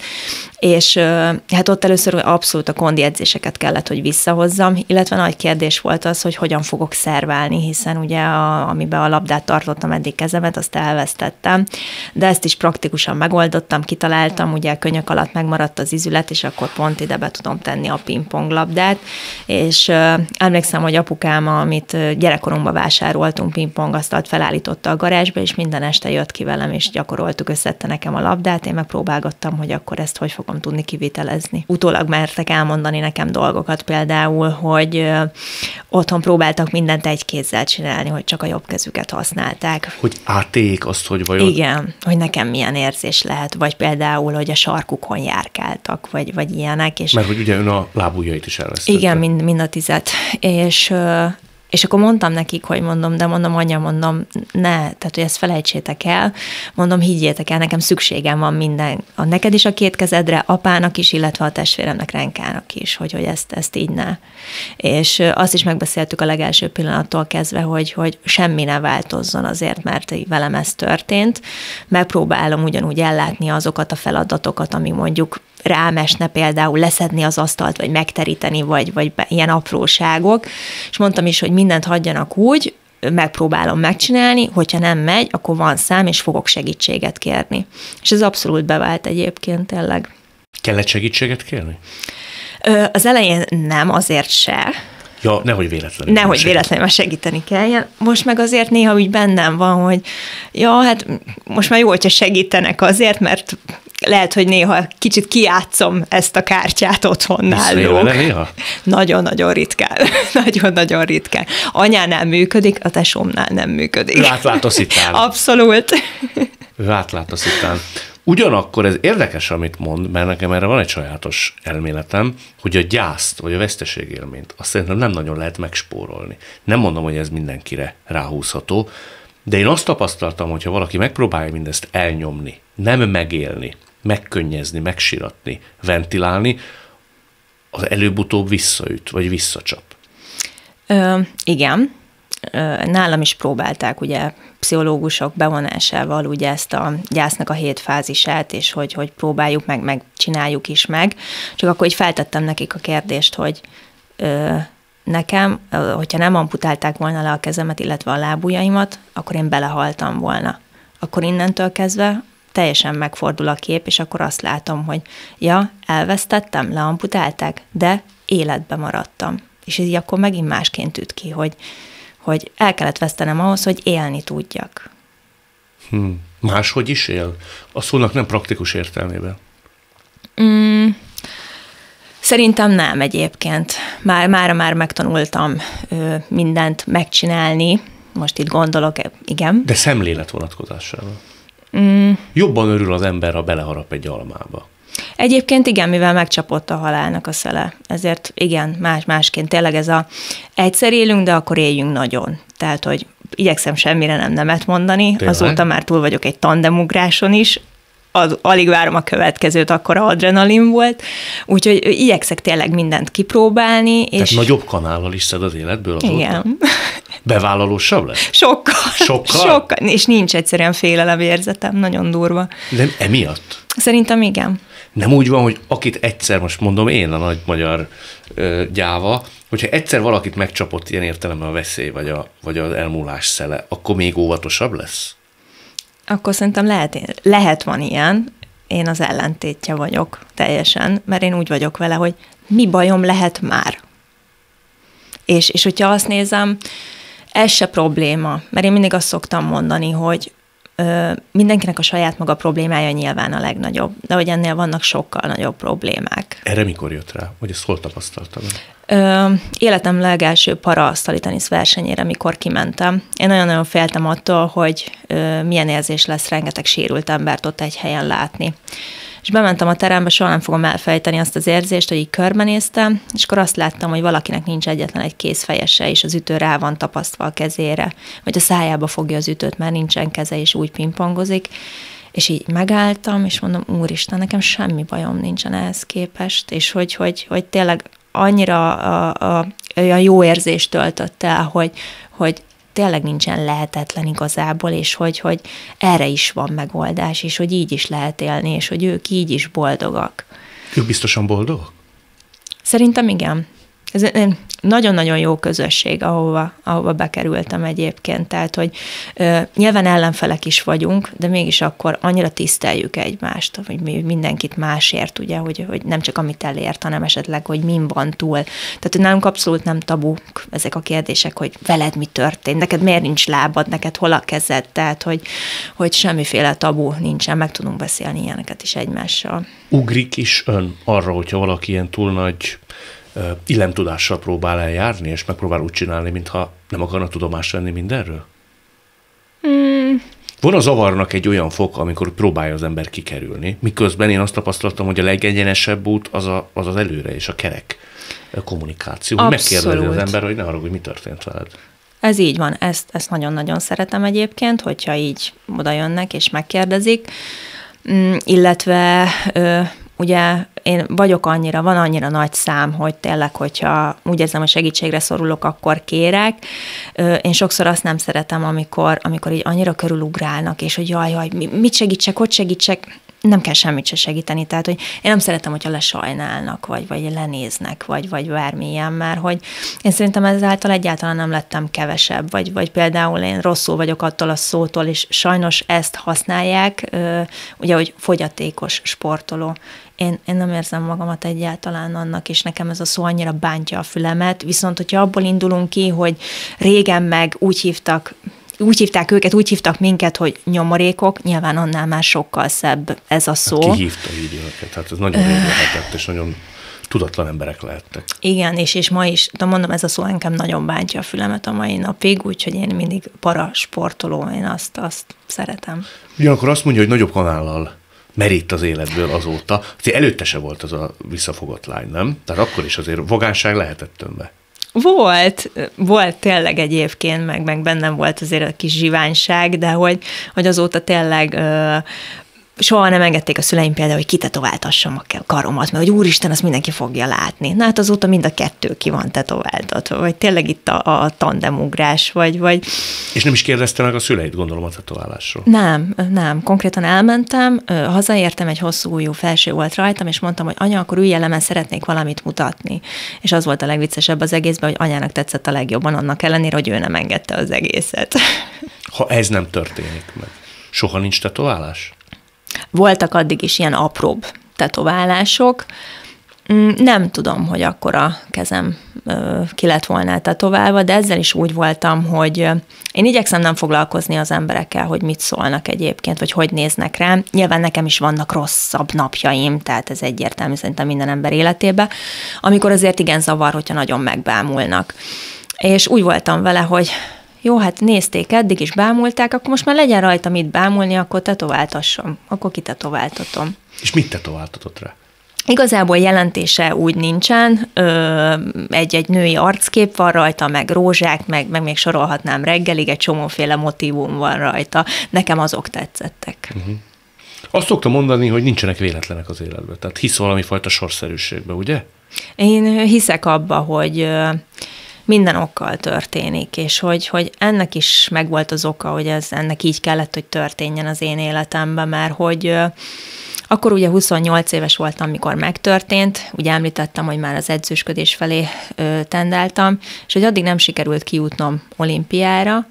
és hát ott először abszolút a kondi edzéseket kellett, hogy visszahozzam, illetve nagy kérdés volt az, hogy hogyan fogok szerválni, hiszen ugye amiben a labdát tartottam eddig kezemet, azt elvesztettem, de ezt is praktikusan megoldottam, kitaláltam, ugye a könyök alatt megmaradt az izület, és akkor pont ide be tudom tenni a pingponglabdát, és emlékszem, hogy apukám, amit gyerekkorunkban vásároltunk, pingpongasztalt felállította a garázsba, és minden este jött ki velem, és gyakoroltuk, összette nekem a labdát, én megpróbálgattam, hogy akkor ezt hogy fogom tudni kivitelezni. Utólag mertek elmondani nekem dolgokat, például, hogy otthon próbáltak mindent egy kézzel csinálni, hogy csak a jobb kezüket használták. Hogy átéljék azt, hogy vajon... Igen, hogy nekem milyen érzés lehet, vagy például, hogy a sarkukon járkáltak, vagy ilyenek. És mert hogy ugye ön a lábujjait is elvesztette. Igen, mind a 10. És akkor mondtam nekik, hogy anya, ne, tehát hogy ezt felejtsétek el, mondom, higgyétek el, nekem szükségem van neked is a 2 kezedre, apának is, illetve a testvéremnek, Renkának is, hogy ezt így ne. És azt is megbeszéltük a legelső pillanattól kezdve, hogy semmi ne változzon azért, mert velem ez történt. Megpróbálom ugyanúgy ellátni azokat a feladatokat, ami mondjuk rám esne, például leszedni az asztalt, vagy megteríteni, vagy ilyen apróságok. És mondtam is, hogy mindent hagyjanak úgy, megpróbálom megcsinálni, hogyha nem megy, akkor van szám, és fogok segítséget kérni. És ez abszolút bevált egyébként tényleg. Kellett segítséget kérni? Az elején nem, azért se. Ja, nehogy véletlenül. Nehogy véletlenül segíteni kelljen. Most meg azért néha úgy bennem van, hogy hát most már jó, hogyha segítenek azért, mert lehet, hogy néha kicsit kijátszom ezt a kártyát otthon náluk. Néha? Nagyon-nagyon ritkán. Nagyon-nagyon ritkán. Anyánál működik, a tesómnál nem működik. Ő átlát a szitán. Abszolút. Ő átlát a szitán. Ugyanakkor ez érdekes, amit mond, mert nekem erre van egy sajátos elméletem, hogy a gyászt, vagy a veszteségélményt azt szerintem nem nagyon lehet megspórolni. Nem mondom, hogy ez mindenkire ráhúzható, de én azt tapasztaltam, hogyha valaki megpróbálja mindezt elnyomni, nem megélni, megkönnyezni, megsiratni, ventilálni, az előbb-utóbb visszaüt, vagy visszacsap. Igen. Nálam is próbálták ugye pszichológusok bevonásával ugye ezt a gyásznak a 7 fázisát, és hogy próbáljuk meg csináljuk is meg. Csak akkor így feltettem nekik a kérdést, hogy nekem, hogyha nem amputálták volna le a kezemet, illetve a lábujjaimat, akkor én belehaltam volna. Akkor innentől kezdve teljesen megfordul a kép, és akkor azt látom, hogy elvesztettem, leamputálták, de életbe maradtam. És így akkor megint másként üt ki, hogy el kellett vesztenem ahhoz, hogy élni tudjak. Máshogy is él? A szónak nem praktikus értelmében. Szerintem nem egyébként. Már megtanultam mindent megcsinálni, most itt gondolok, igen. De szemlélet vonatkozásával. Jobban örül az ember, ha beleharap egy almába. Egyébként igen, mivel megcsapott a halálnak a szele. Ezért igen, másként. Tényleg ez egyszer élünk, de akkor éljünk nagyon. Tehát, hogy igyekszem semmire nem nemet mondani. Tényleg? Azóta már túl vagyok egy tandemugráson is. alig várom a következőt, akkora adrenalin volt. Úgyhogy igyekszek tényleg mindent kipróbálni. Tehát nagyobb kanállal is szed az életből azóta? Igen. Bevállalósabb lesz? Sokkal. És nincs egyszerűen félelemérzetem, nagyon durva. De emiatt? Szerintem igen. Nem úgy van, hogy akit egyszer, most mondom én a nagy magyar gyáva, hogyha egyszer valakit megcsapott ilyen értelemben a veszély, vagy az elmúlás szele, akkor még óvatosabb lesz? Akkor szerintem lehet van ilyen, én az ellentétje vagyok teljesen, mert én úgy vagyok vele, hogy mi bajom lehet már. És hogyha azt nézem, ez se probléma, mert én mindig azt szoktam mondani, hogy mindenkinek a saját maga problémája nyilván a legnagyobb, de hogy ennél vannak sokkal nagyobb problémák. Erre mikor jött rá? Vagy ezt hol tapasztaltam? Életem legelső para-asztali tenisz versenyére, mikor kimentem. Én nagyon-nagyon féltem attól, hogy milyen érzés lesz rengeteg sérült embert ott egy helyen látni. És bementem a terembe, soha nem fogom elfejteni azt az érzést, hogy így körbenéztem, és akkor azt láttam, hogy valakinek nincs egyetlen egy kézfejese, és az ütő rá van tapasztva a kezére, vagy a szájába fogja az ütőt, mert nincsen keze, és úgy pingpongozik. És így megálltam, és mondom, úristen, nekem semmi bajom nincsen ehhez képest, és hogy tényleg annyira olyan jó érzést töltött el, hogy tényleg nincsen lehetetlen igazából, és hogy erre is van megoldás, és hogy így is lehet élni, és hogy ők így is boldogak. Ők biztosan boldogok? Szerintem igen. Ez nagyon-nagyon jó közösség, ahova bekerültem egyébként. Tehát, hogy nyilván ellenfelek is vagyunk, de mégis akkor annyira tiszteljük egymást, hogy mindenkit másért, ugye, hogy nem csak amit elért, hanem esetleg, hogy min van túl. Tehát, hogy nálunk abszolút nem tabuk ezek a kérdések, hogy veled mi történt, neked miért nincs lábad, neked hol a kezed, tehát, hogy semmiféle tabu nincsen, meg tudunk beszélni ilyeneket is egymással. Ugrik is ön arra, hogyha valaki ilyen túl nagy illemtudással próbál eljárni, és megpróbál úgy csinálni, mintha nem akarna tudomást venni mindenről? Van a zavarnak egy olyan fok, amikor próbálja az ember kikerülni, miközben én azt tapasztaltam, hogy a legegyenesebb út az előre, és a kerek kommunikáció. Megkérdezi az ember, hogy ne arra, hogy mi történt veled. Ez így van, ezt nagyon-nagyon szeretem egyébként, hogyha így oda jönnek és megkérdezik, illetve ugye én vagyok van annyira nagy szám, hogy tényleg, hogyha úgy érzem, hogy segítségre szorulok, akkor kérek. Én sokszor azt nem szeretem, amikor így annyira körülugrálnak, és hogy jaj, mit segítsek, hogy segítsek, nem kell semmit se segíteni. Tehát, hogy én nem szeretem, hogyha lesajnálnak, vagy lenéznek, vagy bármilyen, mert hogy én szerintem ezáltal egyáltalán nem lettem kevesebb, vagy például én rosszul vagyok attól a szótól, és sajnos ezt használják, ugye, hogy fogyatékos sportoló. Én nem érzem magamat egyáltalán annak, és nekem ez a szó annyira bántja a fülemet, viszont hogyha abból indulunk ki, hogy régen meg úgy hívták őket, úgy hívtak minket, hogy nyomorékok, nyilván annál már sokkal szebb ez a szó. Ki hívta így őket? Hát ez nagyon rég lehetett, és nagyon tudatlan emberek lehettek. Igen, és ma is, de mondom, ez a szó engem nagyon bántja a fülemet a mai napig, úgyhogy én mindig parasportoló, én azt szeretem. Ugyanakkor azt mondja, hogy nagyobb kanállal merít az életből azóta. Azért előtte se volt az a visszafogott lány, nem? Tehát akkor is azért vagánság lehetett önbe. Volt tényleg egyébként, meg bennem volt azért a kis zsiványság, de hogy azóta tényleg soha nem engedték a szüleim például, hogy kitetováltassam a karomat, mert hogy úristen, azt mindenki fogja látni. Na hát azóta mind a kettő ki van tetováltatva, vagy tényleg itt a tandemugrás, vagy... És nem is kérdezte meg a szüleit, gondolom, a tetoválásról? Nem. Konkrétan elmentem, hazaértem, egy hosszú ujjú felső volt rajtam, és mondtam, hogy anya, akkor ülj el, mert szeretnék valamit mutatni. És az volt a legviccesebb az egészben, hogy anyának tetszett a legjobban, annak ellenére, hogy ő nem engedte az egészet. Ha ez nem történik meg, soha nincs tetoválás? Voltak addig is ilyen apróbb tetoválások. Nem tudom, hogy akkor a kezem ki lett volna tetoválva, de ezzel is úgy voltam, hogy én igyekszem nem foglalkozni az emberekkel, hogy mit szólnak egyébként, vagy hogy néznek rám. Nyilván nekem is vannak rosszabb napjaim, tehát ez egyértelmű szerintem minden ember életében, amikor azért igen zavar, hogyha nagyon megbámulnak. És úgy voltam vele, hogy jó, hát nézték, eddig is bámulták, akkor most már legyen rajta mit bámulni, akkor tetováltassam, akkor kitetováltatom. És mit tetováltatott rá? Igazából jelentése úgy nincsen, egy női arckép van rajta, meg rózsák, meg még sorolhatnám reggelig, egy csomóféle motívum van rajta. Nekem azok tetszettek. Azt szoktam mondani, hogy nincsenek véletlenek az életben. Tehát hisz valami fajta sorszerűségbe, ugye? Én hiszek abba, hogy minden okkal történik, és hogy ennek is megvolt az oka, hogy ennek így kellett, hogy történjen az én életemben, mert hogy akkor ugye 28 éves voltam, amikor megtörtént, ugye említettem, hogy már az edzősködés felé tendáltam, és hogy addig nem sikerült kijutnom olimpiára,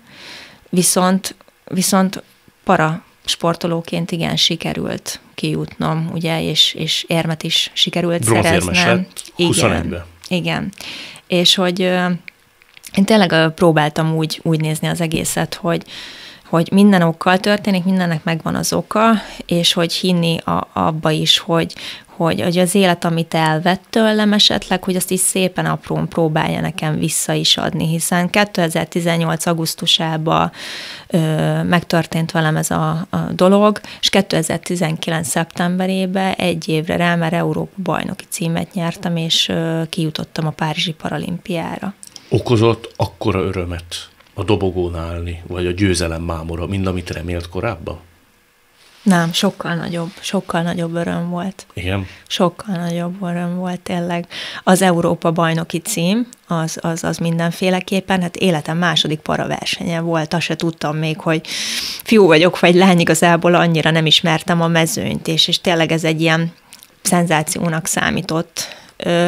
viszont para sportolóként igen sikerült kijutnom, ugye, és érmet is sikerült szereznem. 21-ben. Igen. És hogy én tényleg próbáltam úgy nézni az egészet, hogy minden okkal történik, mindennek megvan az oka, és hogy hinni abba is, hogy az élet, amit elvett tőlem esetleg, hogy azt is szépen aprón próbálja nekem vissza is adni, hiszen 2018. augusztusában megtörtént velem ez a dolog, és 2019. szeptemberében egy évre rá már Európa bajnoki címet nyertem, és kijutottam a Párizsi paralimpiára. Okozott akkora örömet a dobogón állni, vagy a győzelem mámora, mint amit remélt korábban? Nem, sokkal nagyobb öröm volt. Igen? Sokkal nagyobb öröm volt tényleg. Az Európa bajnoki cím, az mindenféleképpen, hát életem második paraversenye volt, azt se tudtam még, hogy fiú vagyok, vagy lány, igazából annyira nem ismertem a mezőnyt, és tényleg ez egy ilyen szenzációnak számított.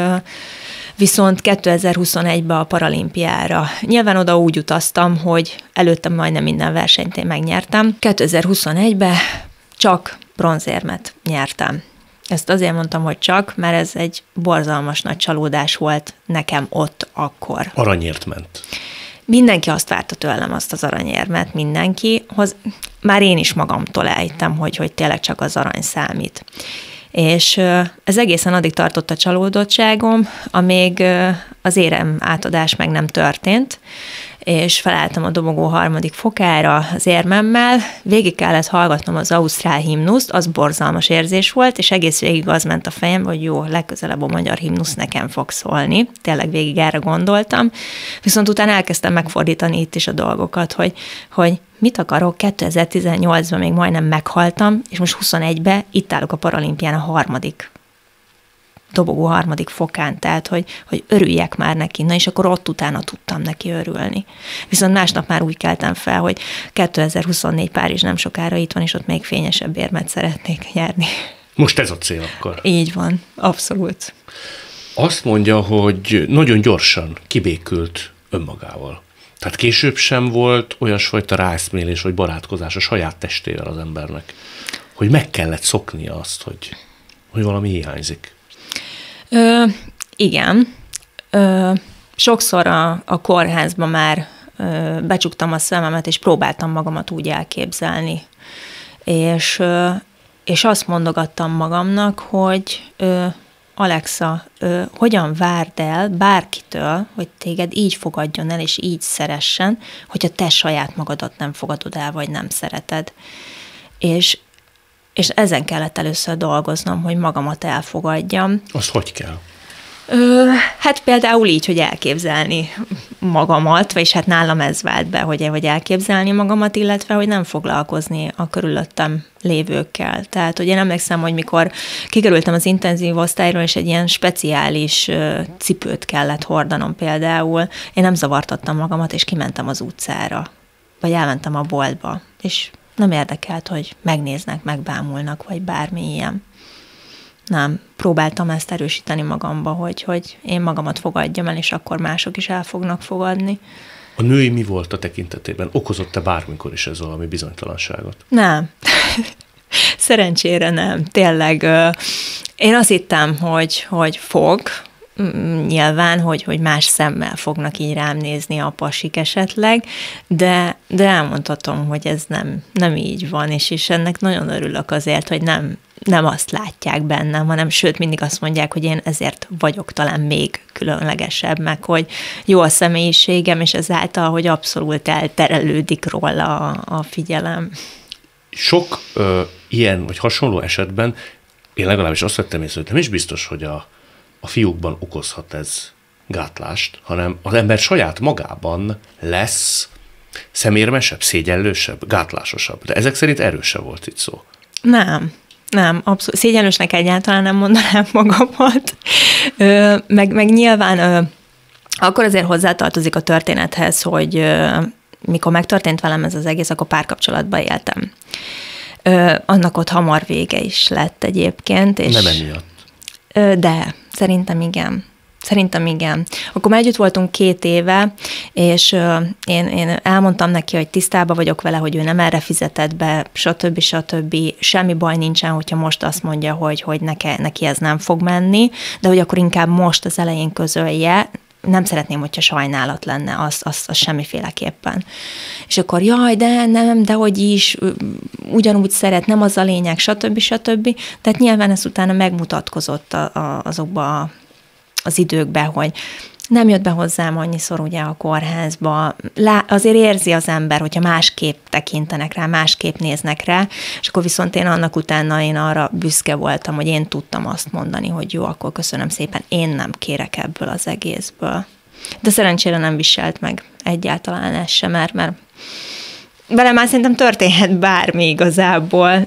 Viszont 2021-ben a paralimpiára. Nyilván oda úgy utaztam, hogy előtte majdnem minden versenyt én megnyertem. 2021-ben csak bronzérmet nyertem. Ezt azért mondtam, hogy csak, mert ez egy borzalmas nagy csalódás volt nekem ott akkor. Aranyért ment. Mindenki azt várta tőlem, azt az aranyérmet, mindenki. Már én is magamtól elhittem, hogy tényleg csak az arany számít. És ez egészen addig tartott a csalódottságom, amíg az érem átadás meg nem történt, és felálltam a dobogó harmadik fokára az érmemmel, végig kellett hallgatnom az ausztrál himnuszt, az borzalmas érzés volt, és egész végig az ment a fejem, hogy jó, legközelebb a magyar himnusz nekem fog szólni. Tényleg végig erre gondoltam. Viszont utána elkezdtem megfordítani itt is a dolgokat, hogy mit akarok, 2018-ban még majdnem meghaltam, és most 21-ben itt állok a paralimpián a dobogó harmadik fokán, tehát hogy örüljek már neki, na és akkor ott utána tudtam neki örülni. Viszont másnap már úgy keltem fel, hogy 2024 Párizs nem sokára itt van, és ott még fényesebb érmet szeretnék nyerni. Most ez a cél akkor. Így van, abszolút. Azt mondja, hogy nagyon gyorsan kibékült önmagával. Tehát később sem volt olyasfajta ráeszmélés vagy barátkozás a saját testével az embernek, hogy meg kellett szoknia azt, hogy valami hiányzik. Igen. Sokszor a kórházban már becsuktam a szememet, és próbáltam magamat úgy elképzelni. És azt mondogattam magamnak, hogy Alexa, hogyan várd el bárkitől, hogy téged így fogadjon el, és így szeressen, hogyha te saját magadat nem fogadod el, vagy nem szereted. És ezen kellett először dolgoznom, hogy magamat elfogadjam. Azt hogy kell? Hát például így, hogy elképzelni magamat, vagyis hát nálam ez vált be, hogy elképzelni magamat, illetve hogy nem foglalkozni a körülöttem lévőkkel. Tehát, hogy én emlékszem, hogy mikor kikerültem az intenzív osztályról, és egy ilyen speciális cipőt kellett hordanom például, én nem zavartattam magamat, és kimentem az utcára, vagy elmentem a boltba, és nem érdekelt, hogy megnéznek, megbámulnak, vagy bármi ilyen. Nem, próbáltam ezt erősíteni magamba, hogy én magamat fogadjam el, és akkor mások is el fognak fogadni. A női mi volt a tekintetében? Okozott-e bármikor is ez valami bizonytalanságot? Nem. Szerencsére nem. Tényleg én azt hittem, hogy fog, nyilván, hogy más szemmel fognak így rám nézni a pasik esetleg, de elmondhatom, hogy ez nem így van, és ennek nagyon örülök azért, hogy nem azt látják bennem, hanem sőt, mindig azt mondják, hogy én ezért vagyok talán még különlegesebb, meg hogy jó a személyiségem, és ezáltal, hogy abszolút elterelődik róla a figyelem. Sok ilyen vagy hasonló esetben én legalábbis azt vettem észre, hogy nem is biztos, hogy a fiúkban okozhat ez gátlást, hanem az ember saját magában lesz szemérmesebb, szégyellősebb, gátlásosabb. De ezek szerint erről se volt itt szó. Nem, abszolút. Szégyenlősnek egyáltalán nem mondanám magamat. Meg nyilván akkor azért hozzátartozik a történethez, hogy mikor megtörtént velem ez az egész, akkor párkapcsolatban éltem. Annak ott hamar vége is lett egyébként. És nem emiatt. De szerintem igen. Akkor már együtt voltunk 2 éve, és én elmondtam neki, hogy tisztában vagyok vele, hogy ő nem erre fizetett be, stb. Semmi baj nincsen, hogyha most azt mondja, hogy neki ez nem fog menni, de hogy akkor inkább most az elején közölje, nem szeretném, hogyha sajnálat lenne, az semmiféleképpen. És akkor jaj, de nem, de hogy is, ugyanúgy szeret, nem az a lényeg, stb. Tehát nyilván ez utána megmutatkozott azokba az időkben, hogy nem jött be hozzám annyiszor ugye a kórházba. Azért érzi az ember, hogyha másképp tekintenek rá, másképp néznek rá, és akkor viszont én annak utána én arra büszke voltam, hogy én tudtam azt mondani, hogy jó, akkor köszönöm szépen, én nem kérek ebből az egészből. De szerencsére nem viselt meg egyáltalán ez sem, mert vele már szerintem történhet bármi igazából,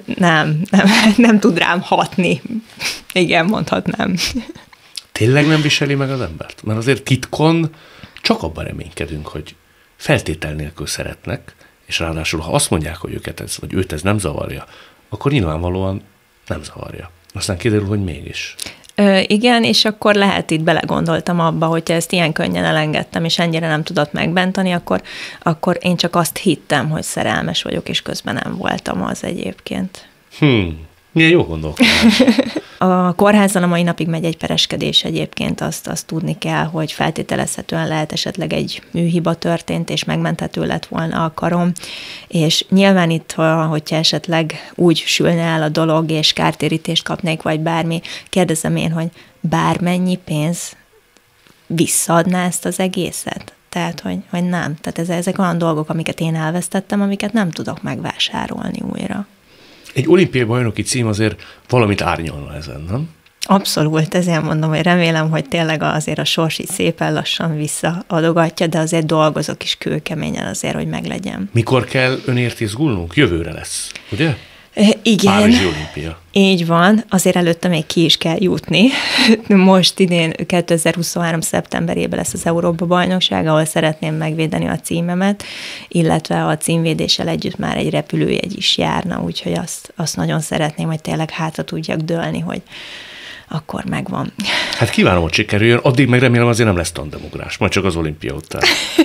nem tud rám hatni. Igen, mondhatnám. Tényleg nem viseli meg az embert? Mert azért titkon csak abban reménykedünk, hogy feltétel nélkül szeretnek, és ráadásul, ha azt mondják, hogy őt ez nem zavarja, akkor nyilvánvalóan nem zavarja. Aztán kiderül, hogy mégis. Igen, és akkor lehet itt belegondoltam abba, hogyha ezt ilyen könnyen elengedtem, és ennyire nem tudott megbántani, akkor én csak azt hittem, hogy szerelmes vagyok, és közben nem voltam az egyébként. Milyen jó gondolkodás. A kórházon a mai napig megy egy pereskedés egyébként, azt tudni kell, hogy feltételezhetően lehet esetleg egy műhiba történt, és megmenthető lett volna a karom, és nyilván itt, hogyha esetleg úgy sülne el a dolog, és kártérítést kapnék, vagy bármi, kérdezem én, hogy bármennyi pénz visszaadná ezt az egészet? Tehát, hogy nem. Tehát ezek olyan dolgok, amiket én elvesztettem, amiket nem tudok megvásárolni újra. Egy olimpiai bajnoki cím azért valamit árnyalna ezen, nem? Abszolút, ezért mondom, hogy remélem, hogy tényleg azért a sors így szépen lassan visszaadogatja, de azért dolgozok is kőkeményen azért, hogy meglegyen. Mikor kell önért izgulnunk? Jövőre lesz, ugye? Igen, Párizsi olimpia. Így van, azért előtte még ki is kell jutni. Most idén 2023. szeptemberében lesz az Európa-bajnokság, ahol szeretném megvédeni a címemet, illetve a címvédéssel együtt már egy repülőjegy is járna, úgyhogy azt nagyon szeretném, hogy tényleg hátra tudjak dőlni, hogy akkor megvan. Hát kívánom, hogy sikerüljön, addig meg remélem azért nem lesz tandemugrás, majd csak az olimpia után.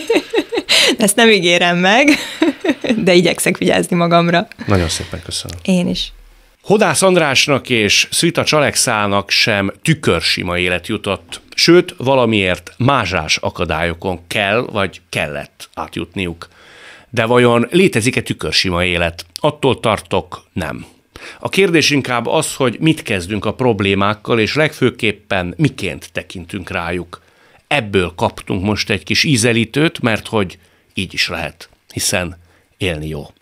Ezt nem ígérem meg, de igyekszek vigyázni magamra. Nagyon szépen köszönöm. Én is. Hodász Andrásnak és Szvita Csalexának sem tükörsima élet jutott, sőt, valamiért mázsás akadályokon kell, vagy kellett átjutniuk. De vajon létezik-e tükörsima élet? Attól tartok, nem. A kérdés inkább az, hogy mit kezdünk a problémákkal, és legfőképpen miként tekintünk rájuk. Ebből kaptunk most egy kis ízelítőt, mert hogy így is lehet, hiszen élni jó.